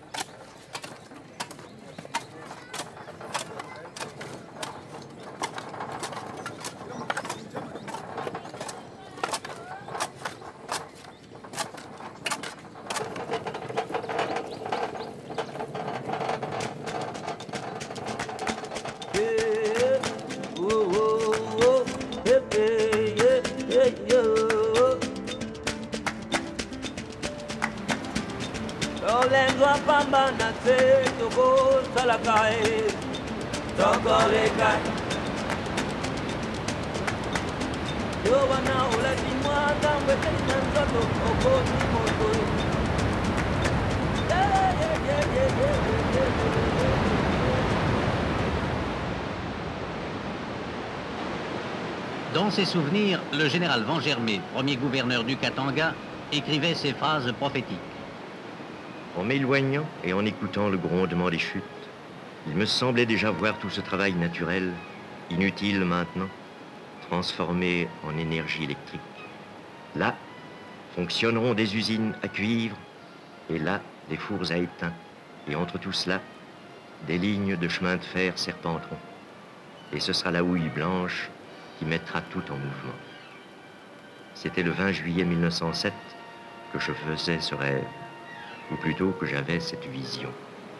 Dans ses souvenirs, le général Vangermé, premier gouverneur du Katanga, écrivait ces phrases prophétiques. En m'éloignant et en écoutant le grondement des chutes, il me semblait déjà voir tout ce travail naturel, inutile maintenant, transformé en énergie électrique. Là, fonctionneront des usines à cuivre, et là, des fours à étain. Et entre tout cela, des lignes de chemin de fer serpenteront. Et ce sera la houille blanche qui mettra tout en mouvement. C'était le vingt juillet mille neuf cent sept que je faisais ce rêve, ou plutôt que j'avais cette vision.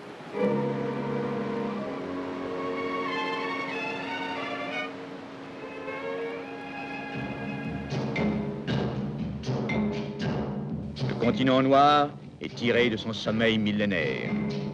Le continent noir est tiré de son sommeil millénaire.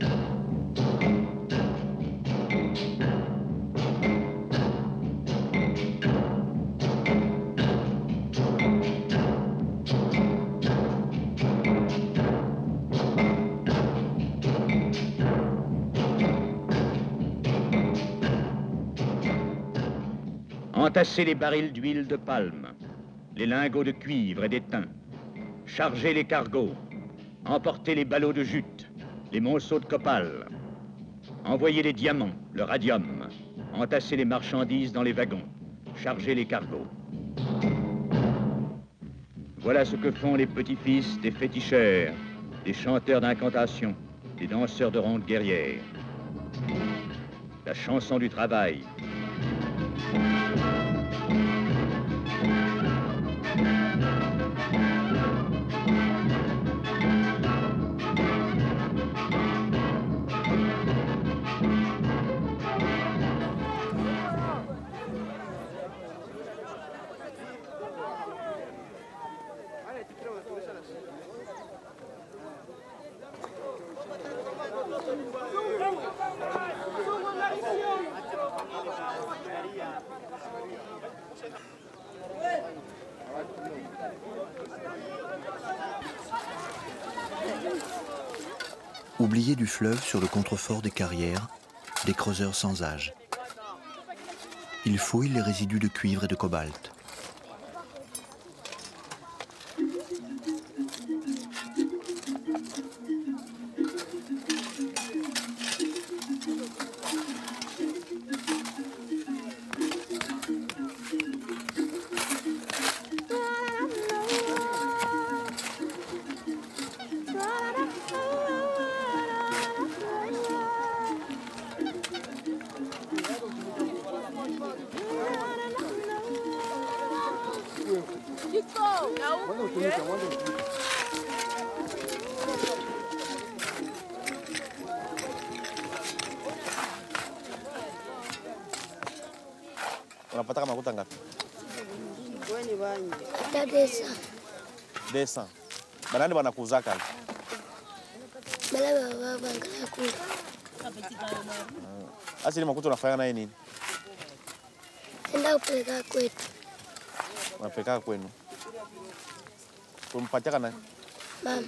Entasser les barils d'huile de palme, les lingots de cuivre et d'étain, charger les cargos, emporter les ballots de jute, les monceaux de copal, envoyer les diamants, le radium, entasser les marchandises dans les wagons, charger les cargos. Voilà ce que font les petits-fils des féticheurs, des chanteurs d'incantation, des danseurs de ronde guerrière. La chanson du travail. Oubliés du fleuve sur le contrefort des carrières, des creuseurs sans âge. Ils fouillent les résidus de cuivre et de cobalt. Unapataka makuta ngapi? Desa. Desa. Banani banakuzaka? Sasa ile makuta unafanya naye nini? Enda kupeleka kwetu. Unapeleka kwenu. Kumpatia kana? Mama.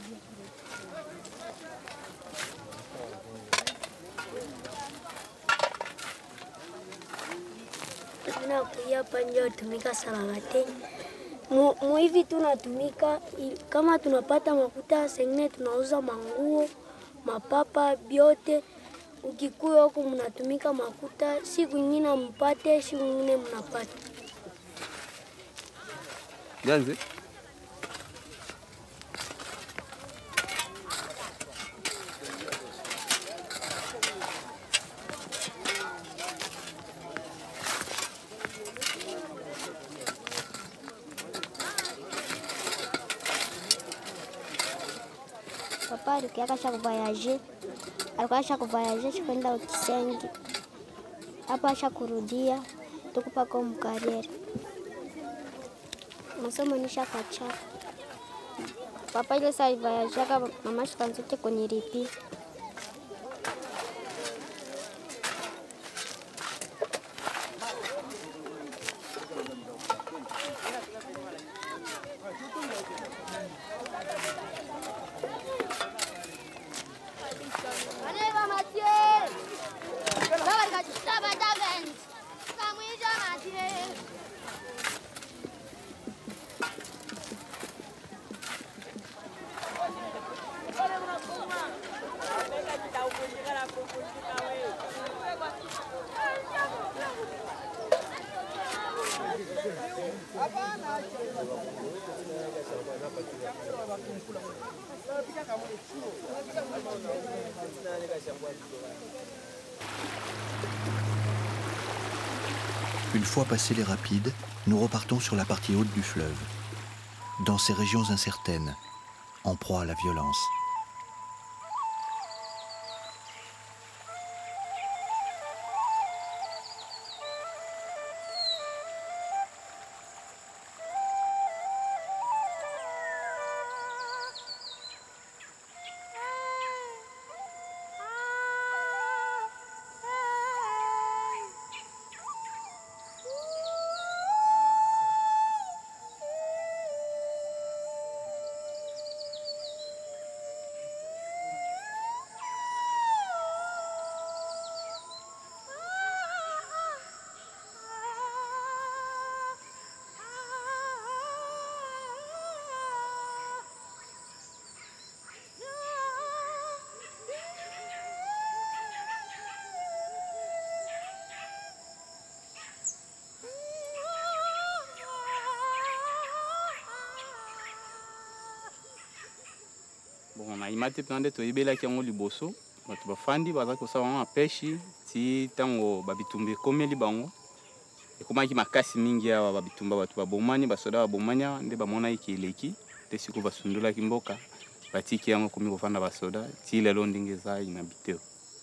Na kuya panja tumika Salabateni. Mu, mu hivi tunatumika kama tunapata makuta sengine tunauza manguo, mapapa, biote. Ukikuya huko mnatumika makuta, siku nyingine mpate, siku nyingine mnapata. Ganze? Papa alikuwa kasha kuvoyager. Alikuwa kasha kuvoyager kwenda Kisengi. Hapa asha kurudia tukupa kwa mkariera. Masomo nisha kacha. Papa ile saa voyager kama mama shikanzote kwenye ripi. Une fois passés les rapides, nous repartons sur la partie haute du fleuve, dans ces régions incertaines, en proie à la violence. Bon, na imate pande to ibela ki yango liboso bato bafandi baza kosala wana peshi ti tango babitumba komeli bango ekomaki makasi mingi awa babitumba bato babomani basoda babomani nde bamona iki eleki te siko basundolaki mboka batiki yango komi kofanda basoda ti lelo ndenge eza inhabite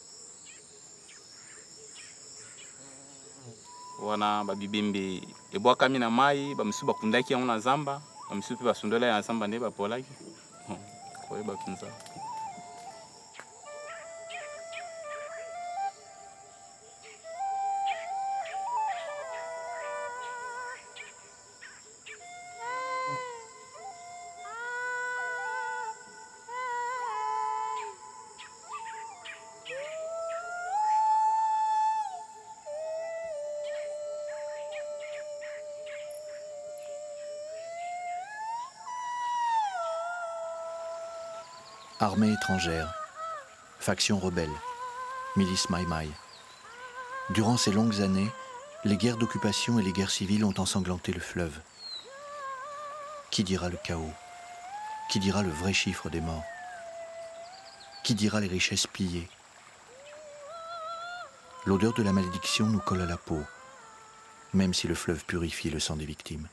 wana babibembe ebwakami na mai bamisusu bakundaki yango na zamba bamisusu mpe basundolaki na zamba nde bapolaki koyeba kinza. Armée étrangère, faction rebelle, milice Maï-Maï. Durant ces longues années, les guerres d'occupation et les guerres civiles ont ensanglanté le fleuve. Qui dira le chaos? Qui dira le vrai chiffre des morts? Qui dira les richesses pillées? L'odeur de la malédiction nous colle à la peau, même si le fleuve purifie le sang des victimes.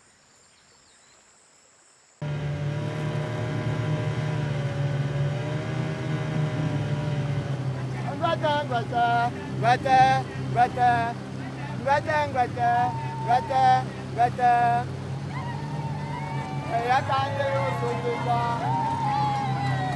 Guata, guata, guata, guata, guata, guata, guata. Ya kande yo sojuba.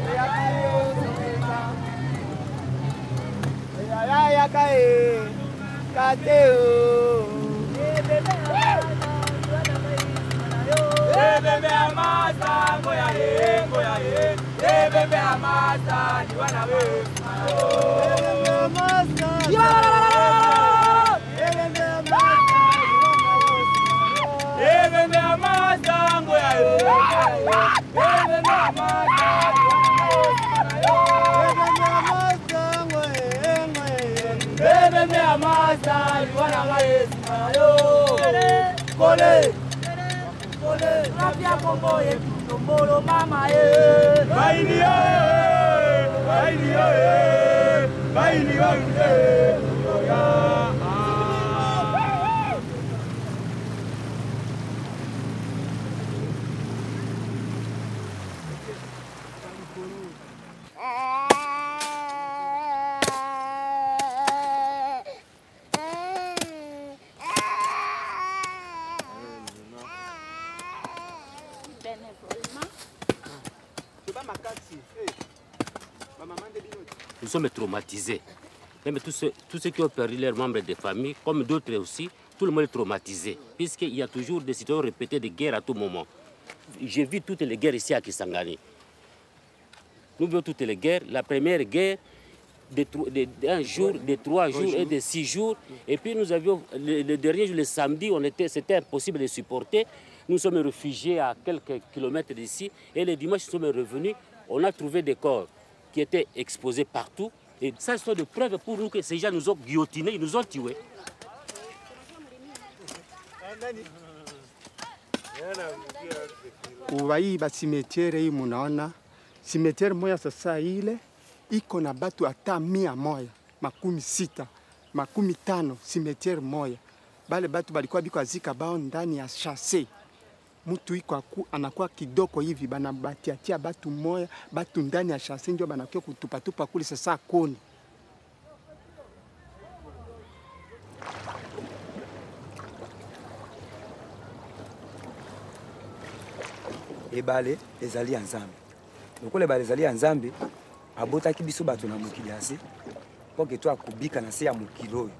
Nous sommes traumatisés. Même tous ceux, tous ceux qui ont perdu leurs membres de famille, comme d'autres aussi, tout le monde est traumatisé, puisqu'il y a toujours des situations répétées de guerre à tout moment. J'ai vu toutes les guerres ici à Kisangani. Nous voyons toutes les guerres. La première guerre, d'un jour, de trois jours et de six jours. Et puis nous avions, le, le dernier jour, le samedi, c'était impossible de supporter. Nous sommes réfugiés à quelques kilomètres d'ici. Et le dimanche, nous sommes revenus. On a trouvé des corps qui étaient exposés partout. Et ça, ce sont des preuves pour nous que ces gens nous ont guillotinés, ils nous ont tués. Uwai ba cimetière hii munaona cimetière moja sasa ile iko na batu hata mia moja makumi sita makumi tano cimetière moja. Bale batu balikuwa biko azika bao ndani ya chasse. Mtu iko anakuwa kidoko hivi bana batiatia batu moya batu ndani ya chasse ndio banakuwa kutupatupa kule sasa koni. Ebale ezali ya Nzambe. Lokola ebale ezali ya Nzambe, abotaki biso bato na mokili ya se, po ke to akobika na se ya mokili oyo.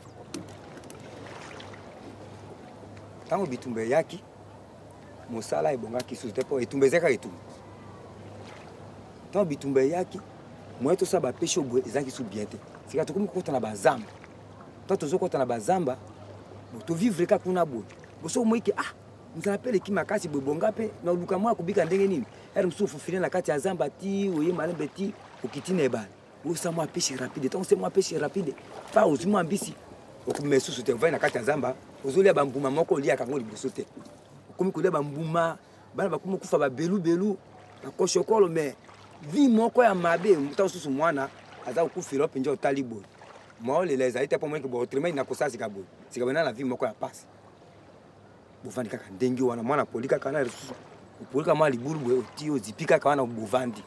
Tango bitumba yaki, mosala ebongaki susu te po etumba ezaka etumba. Tango bitumba yaki, moye tosa bapeshe obwe ezaki su bien te. Sika tokomi kokota na bazamba. Tango tozokota na bazamba, tovivre kaka kuna boye. Boso moye ke ah nous appelle qui makasi bobonga pe na luka mwa kubika ndenge nini er msufu file na kati ya zamba ti oye malembe ti okitine ebana o sa mwa pêche rapide tant c'est mwa pêche rapide pa ozuma mbisi okumesusu te vai na kati ya zamba ozolia bambuma moko lia kango liboso te okomi kolia bambuma bana bakomi kufa ba belu belu na koshokolo mais vi moko ya mabe mta susu mwana aza okufira penje otalibo mo le les aite po mo ke bo trema na kosasi kabo sikabana na vi moko ya passe bovandi kaka ndenge wana mwana polika kana resusu polika mwa libulu bwe otio zipika kana bovandi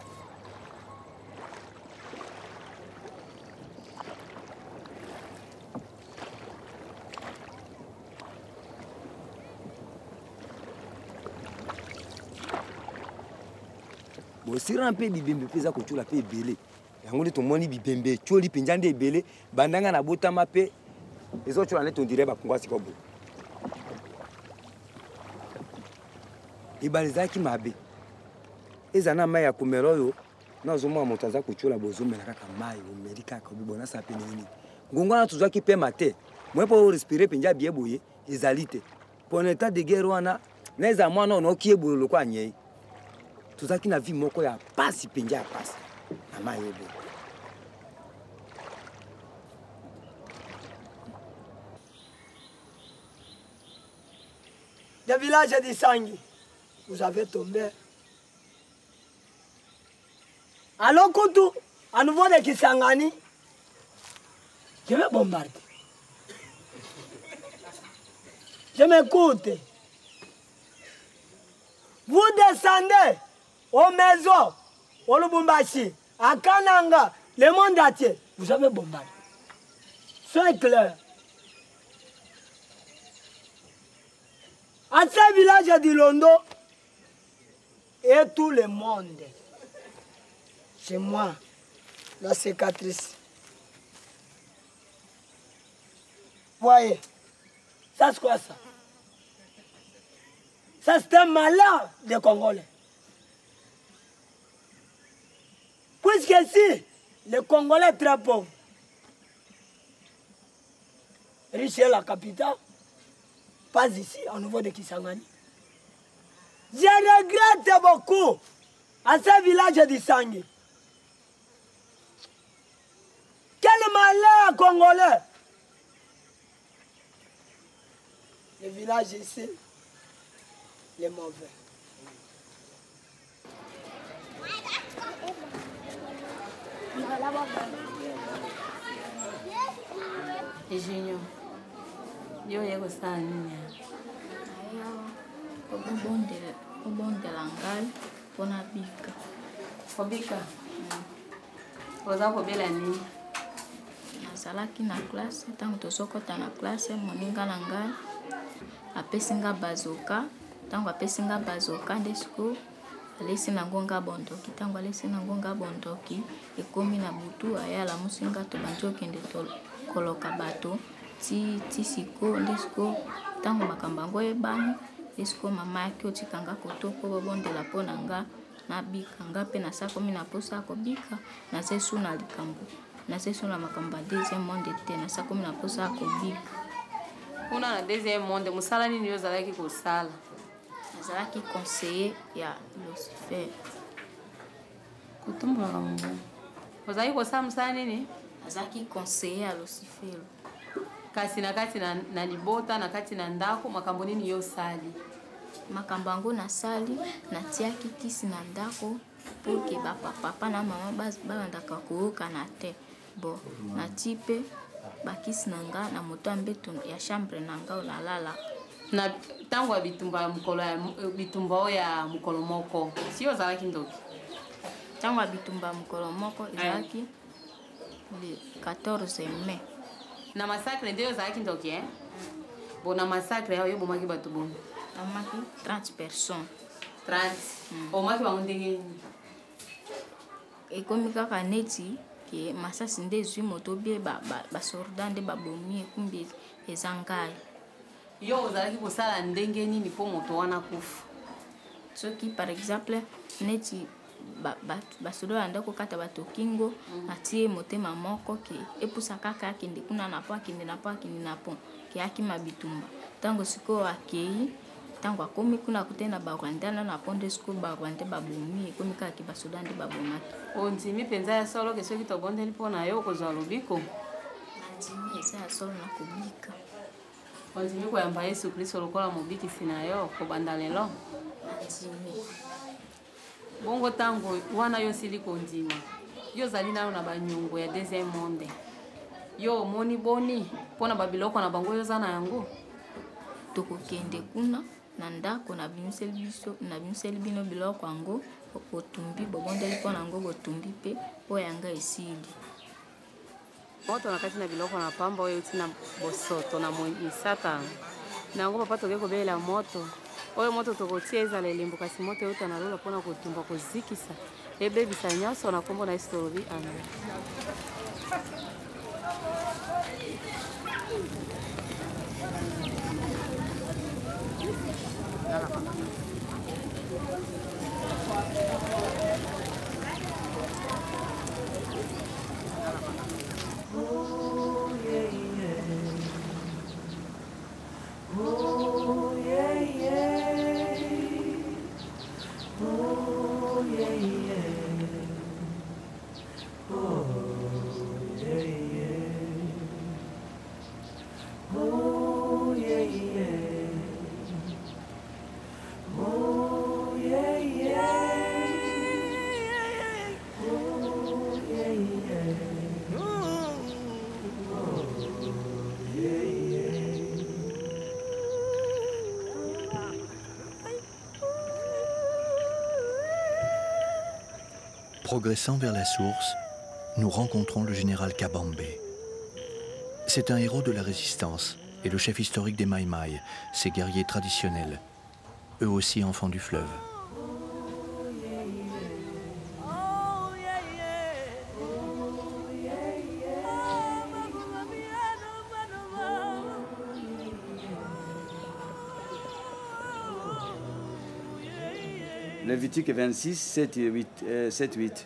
bo sira mpe bibembe peza ko tula pe ebele yango ndi tomoni bibembe tcholi penja nde ebele bandanga na botama pe ezo tchola ne tondire ba kongwa sikobo ibalizaki mabe ezana mai ya komero yo na zomo moto aza kuchula bozomela kaka mai omeli kaka bibona sape nini ngongo na tuzaki pe mate mwe po respirer penja bien boye ezalite pour l'état de guerre wana neza mwana no kiebolo lokwa nyei tuzaki na vie moko ya pasi penja ya pasi na mai obo le village de Sangi. Vous avez tombé. Alors, Koutou, à nouveau de Kisangani, je vais bombarder. Je m'écoute. Vous descendez aux maisons, au Lubumbashi, à Kananga, le monde entier. Vous avez bombardé. Soyez clair. À ce village de Londo, et tout le monde, chez moi, la cicatrice. Voyez, ça c'est quoi ça? Ça c'est un malheur des Congolais. Puisque si les Congolais sont très pauvres, riche est la capitale, pas ici, au niveau de Kisangani. Je regrette beaucoup à ce village de Sangui. Quel malheur congolais! Le village ici, les mauvais. Junior, yo yeko sana nini? Obondela ngai mpona bika. Kobika? Oza kobela nini? Nazalaki na classe, ntango tozokota na classe, moninga na ngai apesi nga bazoka. Ntango apesi nga bazoka nde sikoyo alesi nango nga bondoki. Ntango alesi nango nga bondoki, ekomi na butu aya alamusi nga tobandi okende koloka bato ti ti sikoyo nde sikoyo ntango makambo yango ebani. Esko mama yaki otikanga koto po bobondela mpo na nga nabika. Nga mpe nasakomi na posa kobika, naza esu na likambo, naza esu na makambo ya deuxième monde te, nasakomi na posa kobika. Kuna na deuxième monde mosala nini yo ozalaki kosala? Nazalaki conseiller ya Lucifer. Kutumbola mungu. Ozalaki kosala mosala nini? Nazalaki conseiller ya Lucifer. Kasi na kati na, na libota na kati na ndako makambo nini yo sali? Makambo yango nasali natiaki kisi na ndako po ke papa na mama babandaka koyoka na te. Bon, nati mpe bakisi na nga na moto ya mbeto ya chambre na nga olalala. Na ntango ya bitumba ya mokolo ya bitumba oyo ya mokolo moko si ozalaki ndoki? Ntango ya bitumba ya mokolo moko ezalaki le quatorze mai. Na massacre nde ozalaki ndoki eh? Bon na massacre yo bomaki bato boni? Namaki trente personnes. trente? Mm. Omaki bango ndenge nini? Ekomi kaka neti ke masasi nde ezwi moto bie basorda nde babomi ekumbi eza ngai. Yo ozalaki kosala ndenge nini mpo moto wana kufa? Soki par exemple neti basoda banda kokata bato kingo atie motema moko ke epusa kaka akende kuna na po akende na po akende na po ke akima bitumba. Ntango sikoyo akei ntango akomi kuna kutena barwandana na po nde sikoyo barwande babomi ekomi kaka ke basoda nde babomaki. Ondimi mpenza ya solo ke soki tobondeli mpo na yo kozwa lobiko? Ondimi eza ya solo na kobika. Ondimi koyamba Yesu Kristo lokola mobikisi na yo kobanda lelo? Ondimi. Bongo tango wana yo sili kondima yo zali nano na banyungu ya deuxième monde yo moni boni pona babiloko na bango yo zana yango tokokende kuna na ndako na bimiseli biso na bimiseli bino biloko yango botumbi bobondeli pona yango botumbi pe oyo yanga esili moto na kati na biloko na pamba oyo uti na bosoto na misata na yango papa toke kobela moto oyo moto tokotia ezala elembo kasi moto euta na lola mpona kotumba kozikisa ebebisa nyonso na nkombo na Yesu tolobi amen. Oh yeah yeah. Oh yeah yeah. Oh yeah yeah. Oh yeah yeah. Oh yeah yeah. Oh yeah yeah. Oh yeah yeah. Progressant vers la source, nous rencontrons le général Kabambe. C'est un héros de la résistance et le chef historique des Maïmaï, ces guerriers traditionnels, eux aussi enfants du fleuve. Oh yeah, yeah. Lévitique vingt-six, sept et huit. Euh, sept, huit.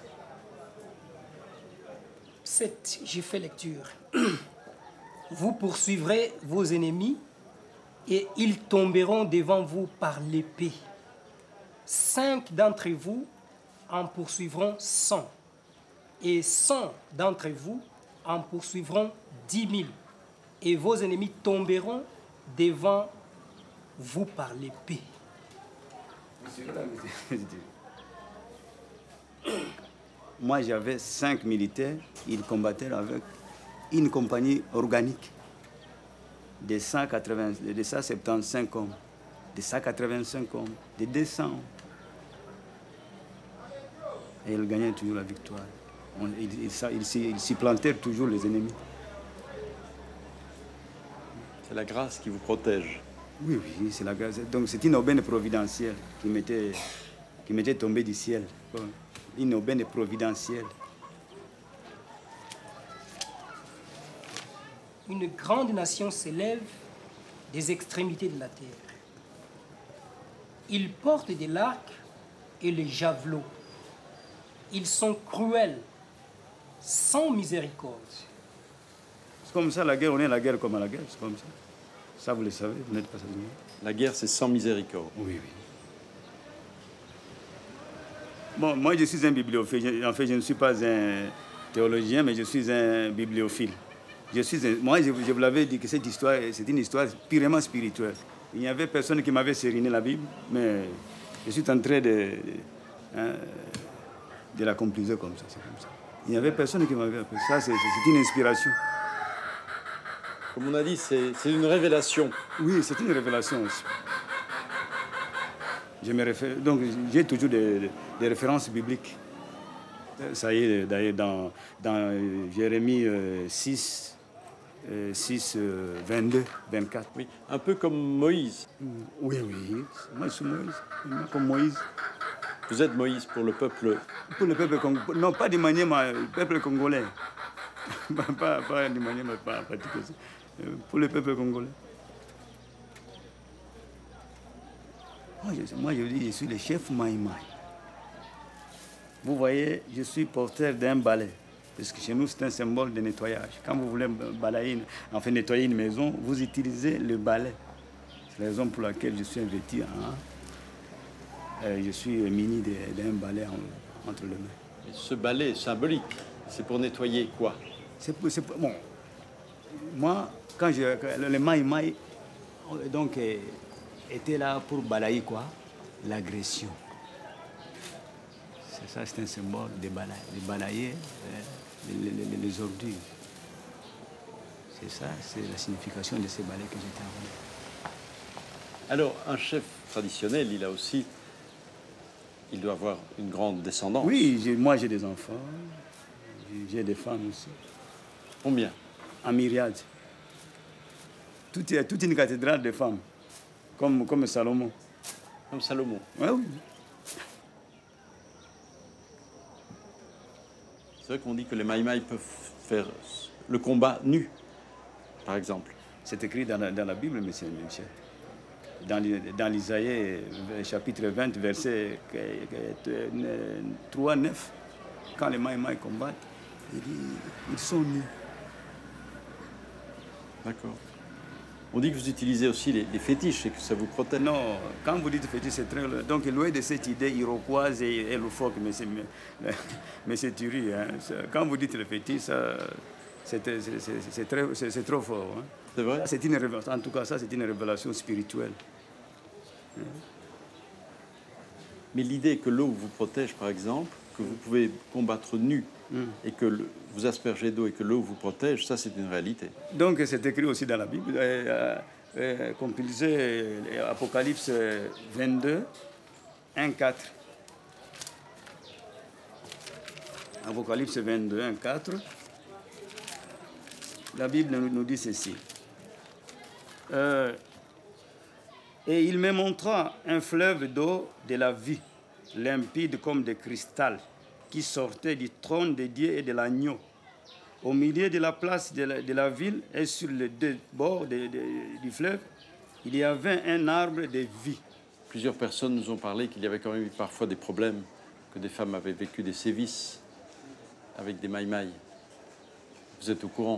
sept, j'ai fait lecture. Vous poursuivrez vos ennemis et ils tomberont devant vous par l'épée. Cinq d'entre vous en poursuivront cent, et cent d'entre vous en poursuivront dix mille, et vos ennemis tomberont devant vous par l'épée. Moi, j'avais cinq militaires, ils combattaient avec une compagnie organique de cent quatre-vingts, de cent soixante-quinze hommes, de cent quatre-vingt-cinq hommes, de deux cents hommes. Et ils gagnaient toujours la victoire. On, ils ils, ils, ils s'y plantèrent toujours les ennemis. C'est la grâce qui vous protège. Oui, oui, c'est la grâce. Donc c'est une aubaine providentielle qui m'était qui m'était tombée du ciel. Une aubaine providentielle. Une grande nation s'élève des extrémités de la terre. Ils portent des lacs et les javelots. Ils sont cruels, sans miséricorde. C'est comme ça la guerre, on est la guerre comme à la guerre, c'est comme ça. Ça, vous le savez, vous n'êtes pas ça. La guerre, c'est sans miséricorde. Oui, oui. Bon, moi, je suis un bibliophile. En fait, je ne suis pas un théologien, mais je suis un bibliophile. Je suis un... Moi, je, je vous l'avais dit que cette histoire, c'est une histoire purement spirituelle. Il n'y avait personne qui m'avait sériné la Bible, mais je suis en train de, hein, de la concluser comme ça, c'est comme ça. Il n'y avait personne qui m'avait appris. Ça, c'est une inspiration. Comme on a dit, c'est une révélation. Oui, c'est une révélation aussi. Je me réfère, donc j'ai toujours des, des références bibliques. Ça y est, d'ailleurs, dans, dans Jérémie six, six, vingt-deux, vingt-quatre. Oui, un peu comme Moïse. Oui, oui, moi je suis Moïse, comme Moïse. Vous êtes Moïse pour le peuple... Pour le peuple congolais, non, pas du Maniema, le peuple congolais. pas, pas du Maniema, pas, pas du pour le peuple congolais. Moi je, moi, je dis, je suis le chef Maïmaï. Vous voyez, je suis porteur d'un balai. Parce que chez nous, c'est un symbole de nettoyage. Quand vous voulez balayer, enfin nettoyer une maison, vous utilisez le balai. C'est la raison pour laquelle je suis investi. Hein? Euh, je suis muni d'un balai en, entre les mains. Et ce balai symbolique, c'est pour nettoyer quoi? C'est pour, pour... Bon, moi, quand je... Le Maïmaï, donc... était là pour balayer quoi? L'agression. C'est ça, c'est un symbole de balayer, de balayer euh, les, les, les ordures. C'est ça, c'est la signification de ces balais que j'étais envoyé. Alors, un chef traditionnel, il a aussi, il doit avoir une grande descendance. Oui, moi j'ai des enfants, j'ai des femmes aussi. Combien? En myriade. Toute, toute une cathédrale de femmes. Comme, comme Salomon. Comme Salomon. Ouais, oui. C'est vrai qu'on dit que les Maïmaï peuvent faire le combat nu, par exemple. C'est écrit dans la, dans la Bible, monsieur Michel. Dans, dans l'Isaïe, chapitre vingt, verset trois, neuf, quand les Maïmaï combattent, il dit, ils sont nus. D'accord. On dit que vous utilisez aussi les, les fétiches et que ça vous protège. Non, quand vous dites fétiche, c'est très... Donc, loin de cette idée iroquoise et, et loufoque, mais c'est Thury. Hein. Quand vous dites le fétiche, c'est trop fort. Hein. C'est vrai? C'est une révélation. En tout cas, ça, c'est une révélation spirituelle. Hein. Mais l'idée que l'eau vous protège, par exemple, que vous pouvez combattre nu, mm. et que le, vous aspergez d'eau et que l'eau vous protège, ça, c'est une réalité. Donc, c'est écrit aussi dans la Bible, euh, euh, compilé Apocalypse vingt-deux, un, quatre. Apocalypse vingt-deux, un, quatre. La Bible nous, nous dit ceci. Euh, et il me montra un fleuve d'eau de la vie, limpide comme de cristal, qui sortait du trône de Dieu et de l'agneau. Au milieu de la place de la, de la ville et sur les deux bords de, de, du fleuve, il y avait un arbre de vie, plusieurs personnes nous ont parlé qu'il y avait quand même eu parfois des problèmes, que des femmes avaient vécu des sévices avec des maïmaïs. Vous êtes au courant?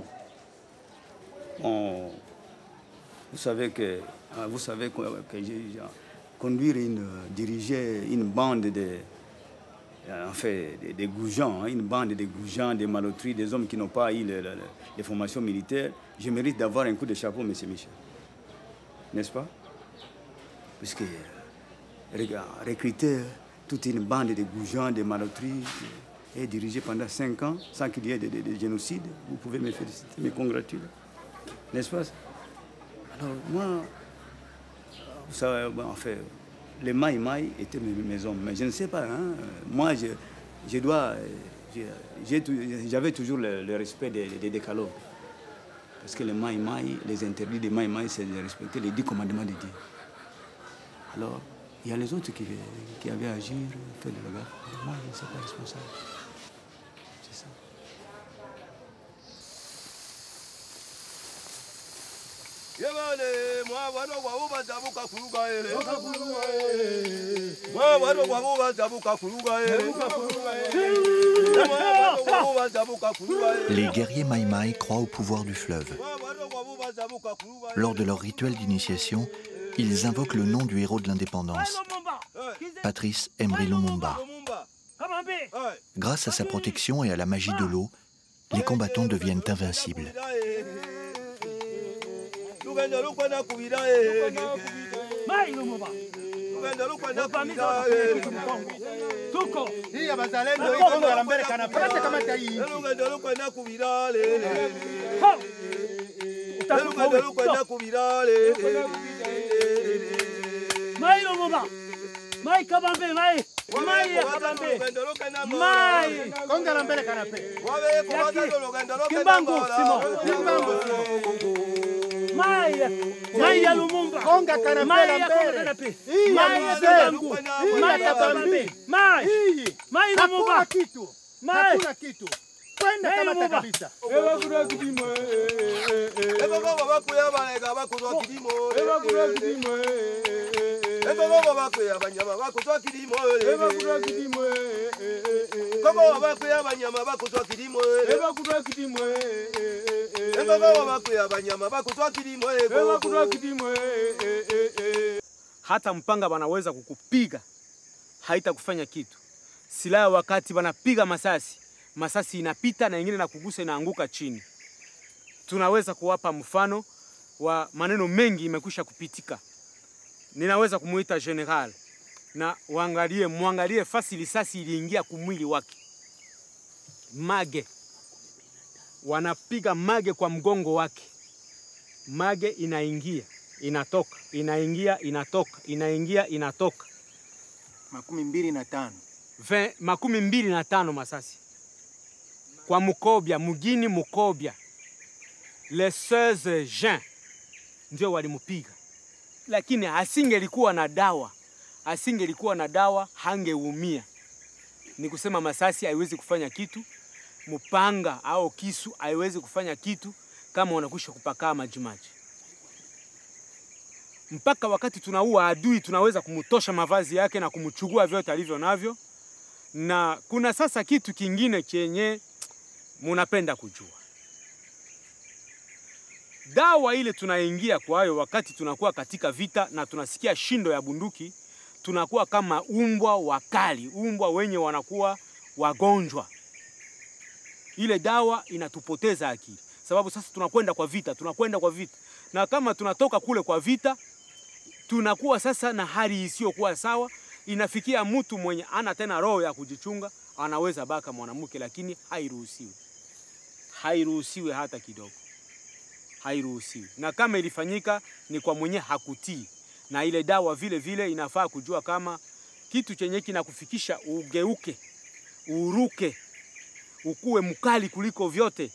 Bon, vous savez que, vous savez que, que j'ai conduire une, diriger une bande de, en fait, des, des goujans, hein, une bande de goujans, des malotries, des hommes qui n'ont pas eu le, le, les formations militaires. Je mérite d'avoir un coup de chapeau, M. Michel. N'est-ce pas? Puisque recruter toute une bande de goujans, de malotries, et diriger pendant cinq ans sans qu'il y ait de, de, de génocide, vous pouvez me féliciter, me congratuler. N'est-ce pas? Alors moi, vous savez, bon, en fait, les Maï Maï étaient mes, mes hommes, mais je ne sais pas. Hein, moi, je, je dois, j'avais toujours le, le respect des, des décalogues. Parce que les Maï Maï, les interdits des Maï Maï, c'est de respecter les dix commandements de Dieu. Alors, il y a les autres qui, qui avaient à agir, faire le regard. Moi, je ne suis pas responsable. C'est ça. Les guerriers Maï-Maï croient au pouvoir du fleuve. Lors de leur rituel d'initiation, ils invoquent le nom du héros de l'indépendance, Patrice Emery Lumumba. Grâce à sa protection et à la magie de l'eau, les combattants deviennent invincibles. Mai Lumumba, Mai Kabambe, Mai, Mai Kabambe, Mai. Konga la mbele kanape. Kimbangu, Simon. Kimbangu. Mai, Mai ya Lumumba. Konga kanape la mbele. Mai ya Kimbangu. Mai Kabambe. Mai, Mai Lumumba. Hakuna kitu. Mai. Hakuna kitu. Kwenda kama kabisa. Ewa kudwa kidimo. Ewa baba kuya banega bakudwa kidimo. Ewa kudwa kidimo. Ewa baba kuya banyama bakudwa kidimo. Ewa kudwa kidimo. Kama baba kuya banyama bakudwa kidimo. Ewa kudwa kidimo. Ewa baba kuya banyama bakudwa kidimo. Ewa kudwa kidimo. Hata mpanga wanaweza kukupiga, haitakufanya kitu. Silaha wakati wanapiga masasi, masasi inapita na ingine na kugusa inaanguka chini. Tunaweza kuwapa mfano wa maneno mengi imekwisha kupitika. Ninaweza kumuita general na uangalie, muangalie fasi risasi iliingia kumwili wake. Mage. Wanapiga mage kwa mgongo wake. Mage inaingia, inatoka, inaingia, inatoka, inaingia, inatoka. Makumi mbili na tano. Ve, makumi mbili na tano masasi. Kwa Mukobya, mugini Mukobya. Le seize juin ndio walimupiga. Lakini asingelikuwa na dawa. Asingelikuwa na dawa hangeumia. Ni kusema masasi haiwezi kufanya kitu, mupanga au kisu haiwezi kufanya kitu kama unakwisha kupakaa majimaji. Mpaka wakati tunaua adui tunaweza kumutosha mavazi yake na kumuchugua vyote alivyo navyo. Na kuna sasa kitu kingine chenye munapenda kujua. Dawa ile tunaingia kwa hayo wakati tunakuwa katika vita na tunasikia shindo ya bunduki, tunakuwa kama umbwa wakali, umbwa wenye wanakuwa wagonjwa. Ile dawa inatupoteza akili. Sababu sasa tunakwenda kwa vita, tunakwenda kwa vita. Na kama tunatoka kule kwa vita, tunakuwa sasa na hali isiyokuwa sawa. Inafikia mtu mwenye ana tena roho ya kujichunga, anaweza baka mwanamke, lakini hairuhusiwi. Hairuhusiwi hata kidogo. Hairuhusiwi. Na kama ilifanyika ni kwa mwenye hakutii. Na ile dawa vile vile inafaa kujua kama kitu chenye kinakufikisha ugeuke, uruke, ukuwe mkali kuliko vyote.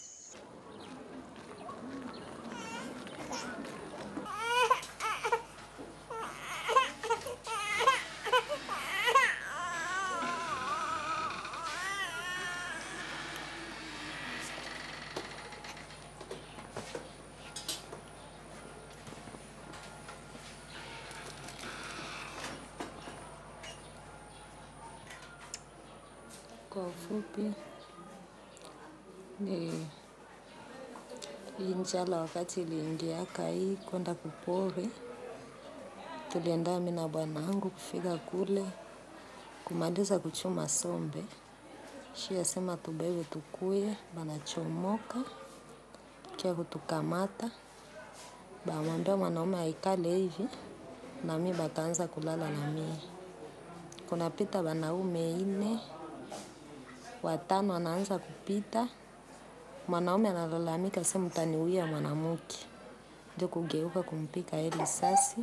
Kwa ufupi ni hii njala wakati iliingiaka hii kwenda kupori, tulienda mimi na bwanangu kufika kule kumaliza kuchuma sombe. Shia sema tubebe tukuye, banachomoka kia kutukamata. Bamwambia mwanaume aikale hivi na mimi bakaanza kulala na mimi. Kunapita wanaume ine, watano wanaanza kupita. Mwanaume analalamika sema mtaniuia mwanamke. Ndio kugeuka kumpika ile risasi.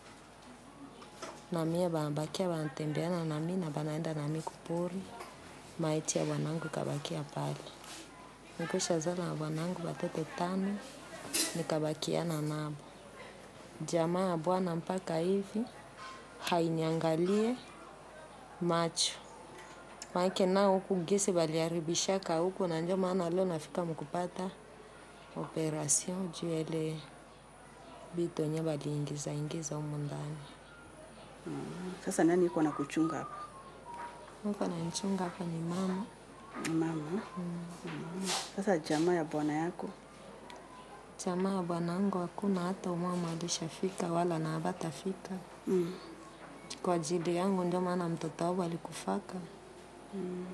Na mimi babakia wanatembeana na mimi na banaenda na mimi kupori. Maiti ya bwanangu kabakia pale. Nikisha zala na bwanangu watoto tano, nikabakiana nabo. Jamaa ya bwana mpaka hivi hainiangalie macho. Maana nao huku gesi baliharibishaka huko, na ndio maana leo nafika mkupata operation juu ile bito nye baliingiza ingiza huko ndani. Mm. Sasa nani yuko na kuchunga hapa? Yuko na nichunga hapa ni mama. Mama. Mm. Mm. Sasa jamaa ya bwana yako? Jamaa ya bwanangu hakuna hata mama alishafika wala na abatafika. Mm. Kwa ajili yangu ndio maana mtoto wao alikufaka. Mm.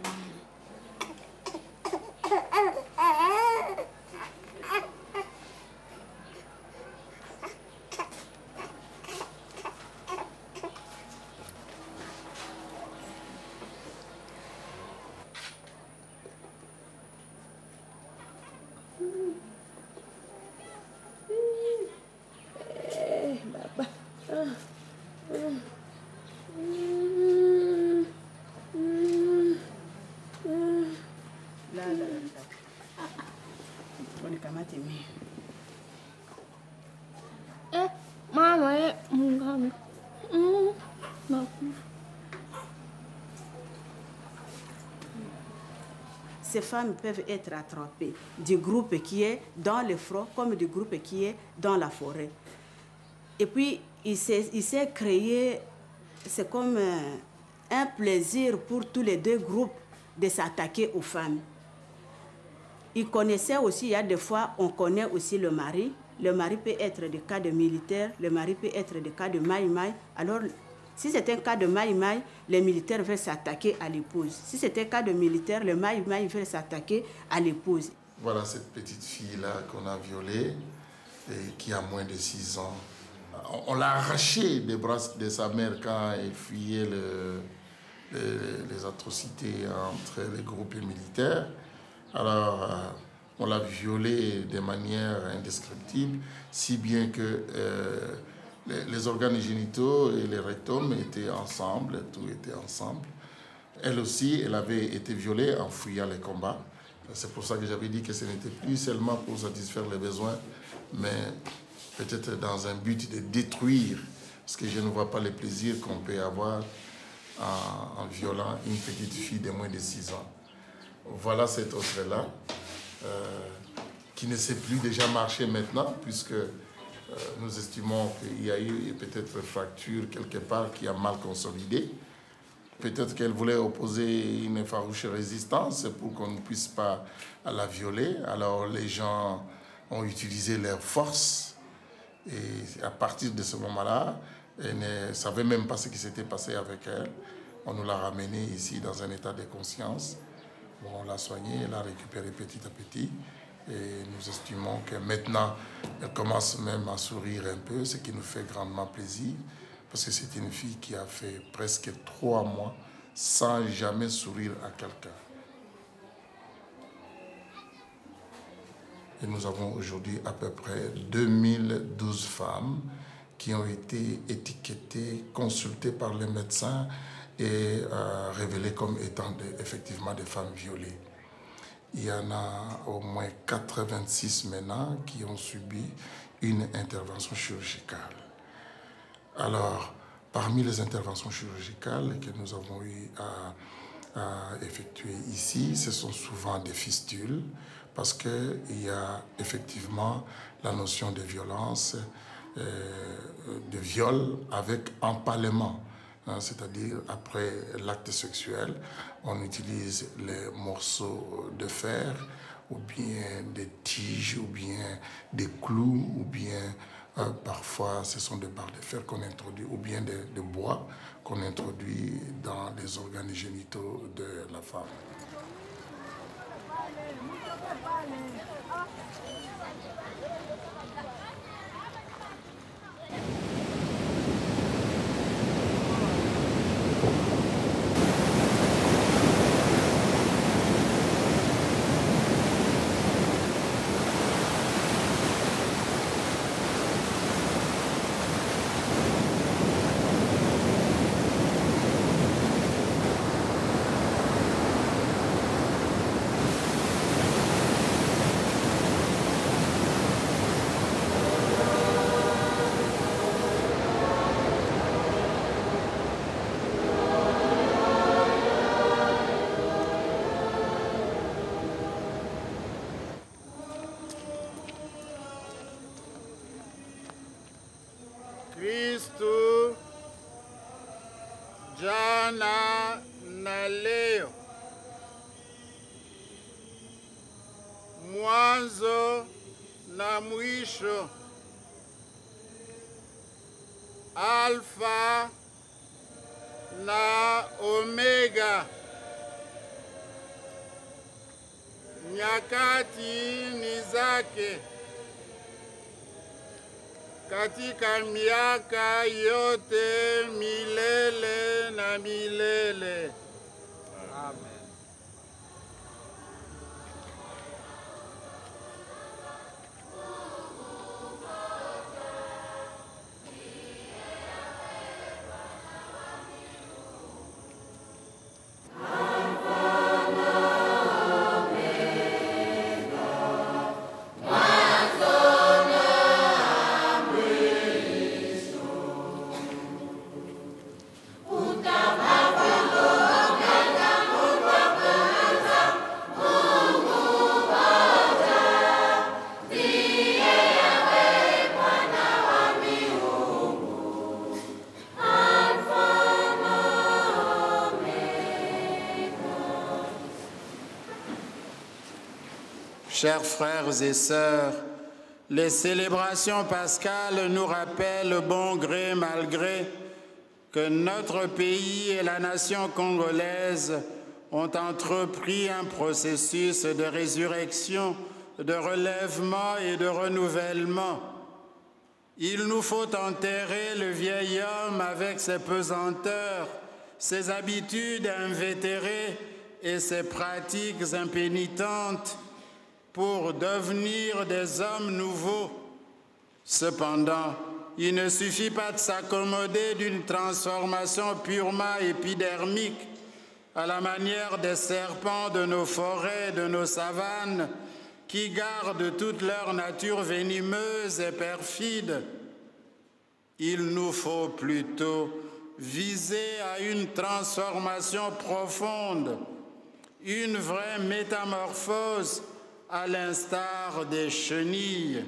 Ces femmes peuvent être attrapées du groupe qui est dans le front comme du groupe qui est dans la forêt. Et puis, il s'est, il s'est créé, c'est comme un, un plaisir pour tous les deux groupes de s'attaquer aux femmes. Ils connaissaient aussi, il y a des fois, on connaît aussi le mari. Le mari peut être des cas de militaires, le mari peut être des cas de maï-maï. Alors, si c'est un cas de maï-maï, les militaires veulent s'attaquer à l'épouse. Si c'est un cas de militaire, le maï-maï veut s'attaquer à l'épouse. Voilà cette petite fille-là qu'on a violée, et qui a moins de six ans. On l'a arrachée des bras de sa mère quand elle fuyait le, les, les atrocités entre les groupes militaires. Alors, on l'a violée de manière indescriptible, si bien que euh, les, les organes génitaux et les rectums étaient ensemble, tout était ensemble. Elle aussi, elle avait été violée en fuyant les combats. C'est pour ça que j'avais dit que ce n'était plus seulement pour satisfaire les besoins, mais peut-être dans un but de détruire, parce que je ne vois pas le plaisir qu'on peut avoir en, en violant une petite fille de moins de six ans. Voilà cet autre-là, euh, qui ne sait plus déjà marcher maintenant, puisque euh, nous estimons qu'il y a eu peut-être une fracture quelque part qui a mal consolidé. Peut-être qu'elle voulait opposer une farouche résistance pour qu'on ne puisse pas la violer. Alors les gens ont utilisé leur force. Et à partir de ce moment-là, elle ne savait même pas ce qui s'était passé avec elle. On nous l'a ramenée ici dans un état de conscience. Bon, on l'a soignée, elle l'a récupérée petit à petit. Et nous estimons que maintenant, elle commence même à sourire un peu, ce qui nous fait grandement plaisir. Parce que c'est une fille qui a fait presque trois mois sans jamais sourire à quelqu'un. Et nous avons aujourd'hui à peu près deux mille douze femmes qui ont été étiquetées, consultées par les médecins et euh, révélées comme étant de, effectivement des femmes violées. Il y en a au moins quatre-vingt-six maintenant qui ont subi une intervention chirurgicale. Alors, parmi les interventions chirurgicales que nous avons eu à, à effectuer ici, ce sont souvent des fistules, parce qu'il y a effectivement la notion de violence, euh, de viol avec empalement. hein, c'est-à-dire après l'acte sexuel, on utilise les morceaux de fer, ou bien des tiges, ou bien des clous, ou bien euh, parfois ce sont des barres de fer qu'on introduit, ou bien de, de bois qu'on introduit dans les organes génitaux de la femme. Kristo jana na leo, mwanzo na mwisho, Alfa na Omega, nyakati ni zake katika miaka yote milele na milele. Amen. Chers frères et sœurs, les célébrations pascales nous rappellent bon gré mal gré que notre pays et la nation congolaise ont entrepris un processus de résurrection, de relèvement et de renouvellement. Il nous faut enterrer le vieil homme avec ses pesanteurs, ses habitudes invétérées et ses pratiques impénitentes pour devenir des hommes nouveaux. Cependant, il ne suffit pas de s'accommoder d'une transformation purement épidermique, à la manière des serpents de nos forêts, de nos savanes, qui gardent toute leur nature venimeuse et perfide. Il nous faut plutôt viser à une transformation profonde, une vraie métamorphose à l'instar des chenilles.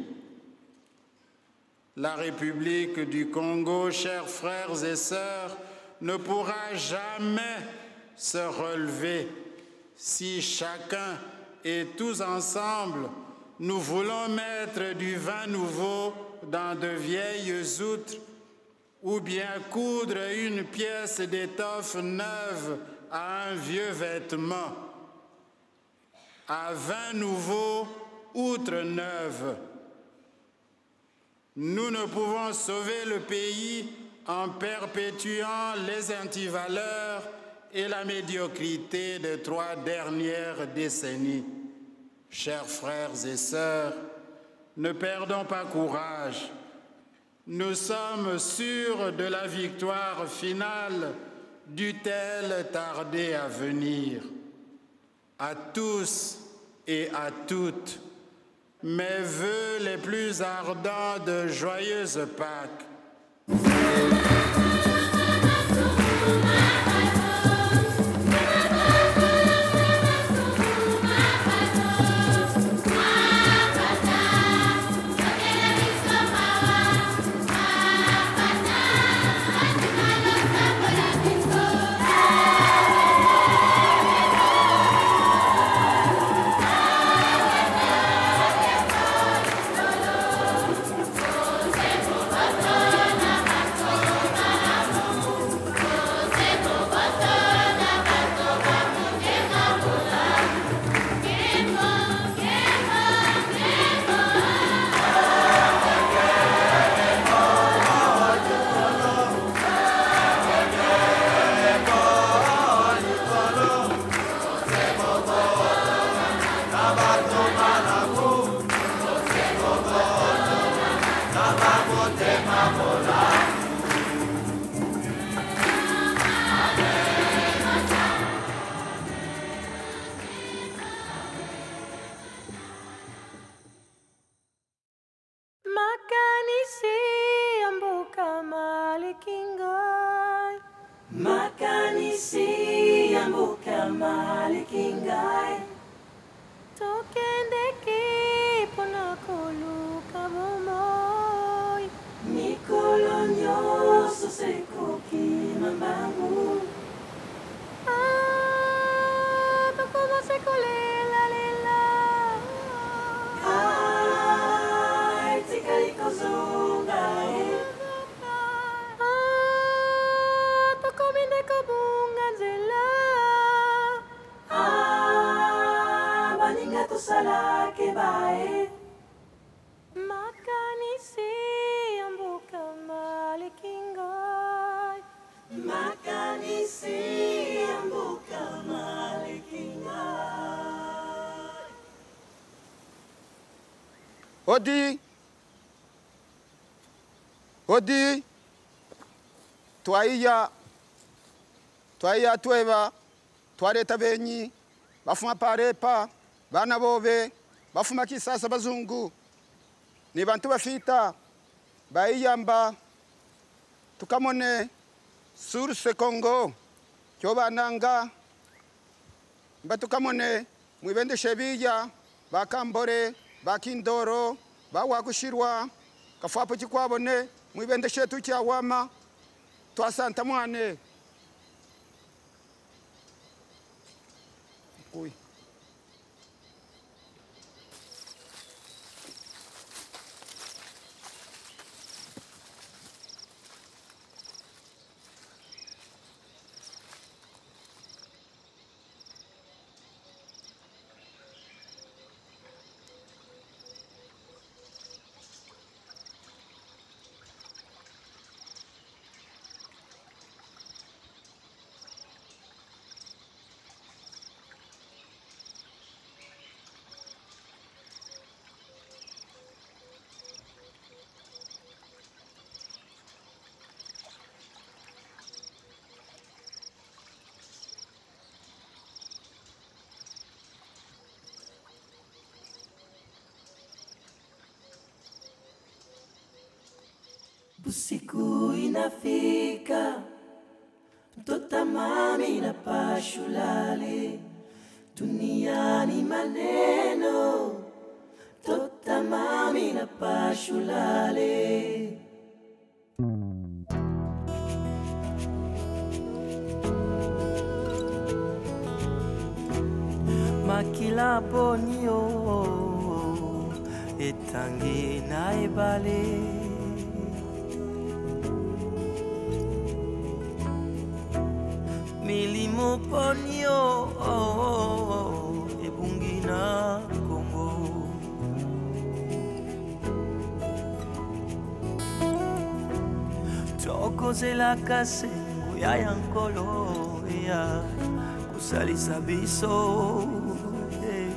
La République du Congo, chers frères et sœurs, ne pourra jamais se relever si chacun et tous ensemble nous voulons mettre du vin nouveau dans de vieilles outres ou bien coudre une pièce d'étoffe neuve à un vieux vêtement. À vin nouveau, outre neuve. Nous ne pouvons sauver le pays en perpétuant les antivaleurs et la médiocrité des trois dernières décennies. Chers frères et sœurs, ne perdons pas courage. Nous sommes sûrs de la victoire finale, dût-elle tarder à venir. À tous et à toutes, mes vœux les plus ardents de joyeuses Pâques. Thank you. makanisi ya mboka malikingai tokendeki pona koluka bomoi mikolo nyonso sekoki mambangu ah tokomase kolela lela ai tikali kozonga ah tokominde kobunga nzela ah baninga tosalake bae makanisi ya mboka malikingai makanisi ya mboka malikingai. Odi Odi twaiya twaiya tweva twareta benyi bafuma parepa bana bobe bafuma kisasa bazungu ni bantu bafita baiyamba tukamone source Congo kyobananga mbatukamone mwibende shebiya bakambore bakindoro bawakushirwa kafapo chikwabone mwibende shetu chawama twasanta mwane Kuy. Usiku inafika, mtoto mami na pashulale, duniani maneno, mtoto mami na pashulale. Makila ponio, etangi na ebale. Milimo ponio oh, oh, oh, ebungi na Congo. Tokozela kasengo ya yankolo ya kusalisa biso eh.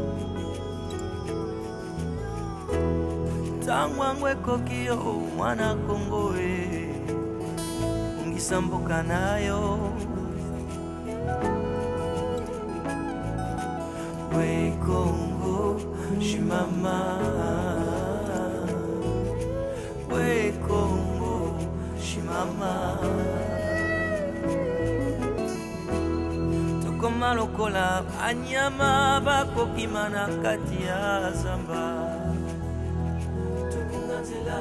Tangwangwe kokio mwana Congo eh. Ungisa mboka nayo we Congo, shimama. We Congo, shimama. Tokoma lokola anyama bakokima na kati ya zamba. Tokunganzela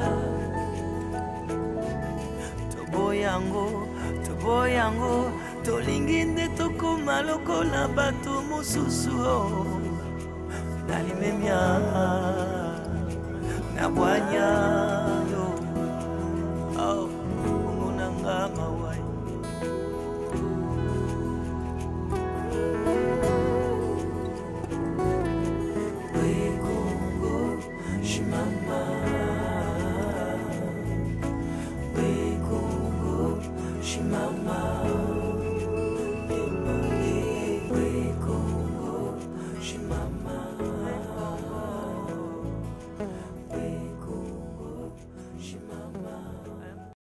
toboyango, toboyango. Tolinginde tokoma lokola bato mususu nalimemia na bwanya yo oh ngonanga mawai we Congo shimama we Congo shimama we Congo shimama.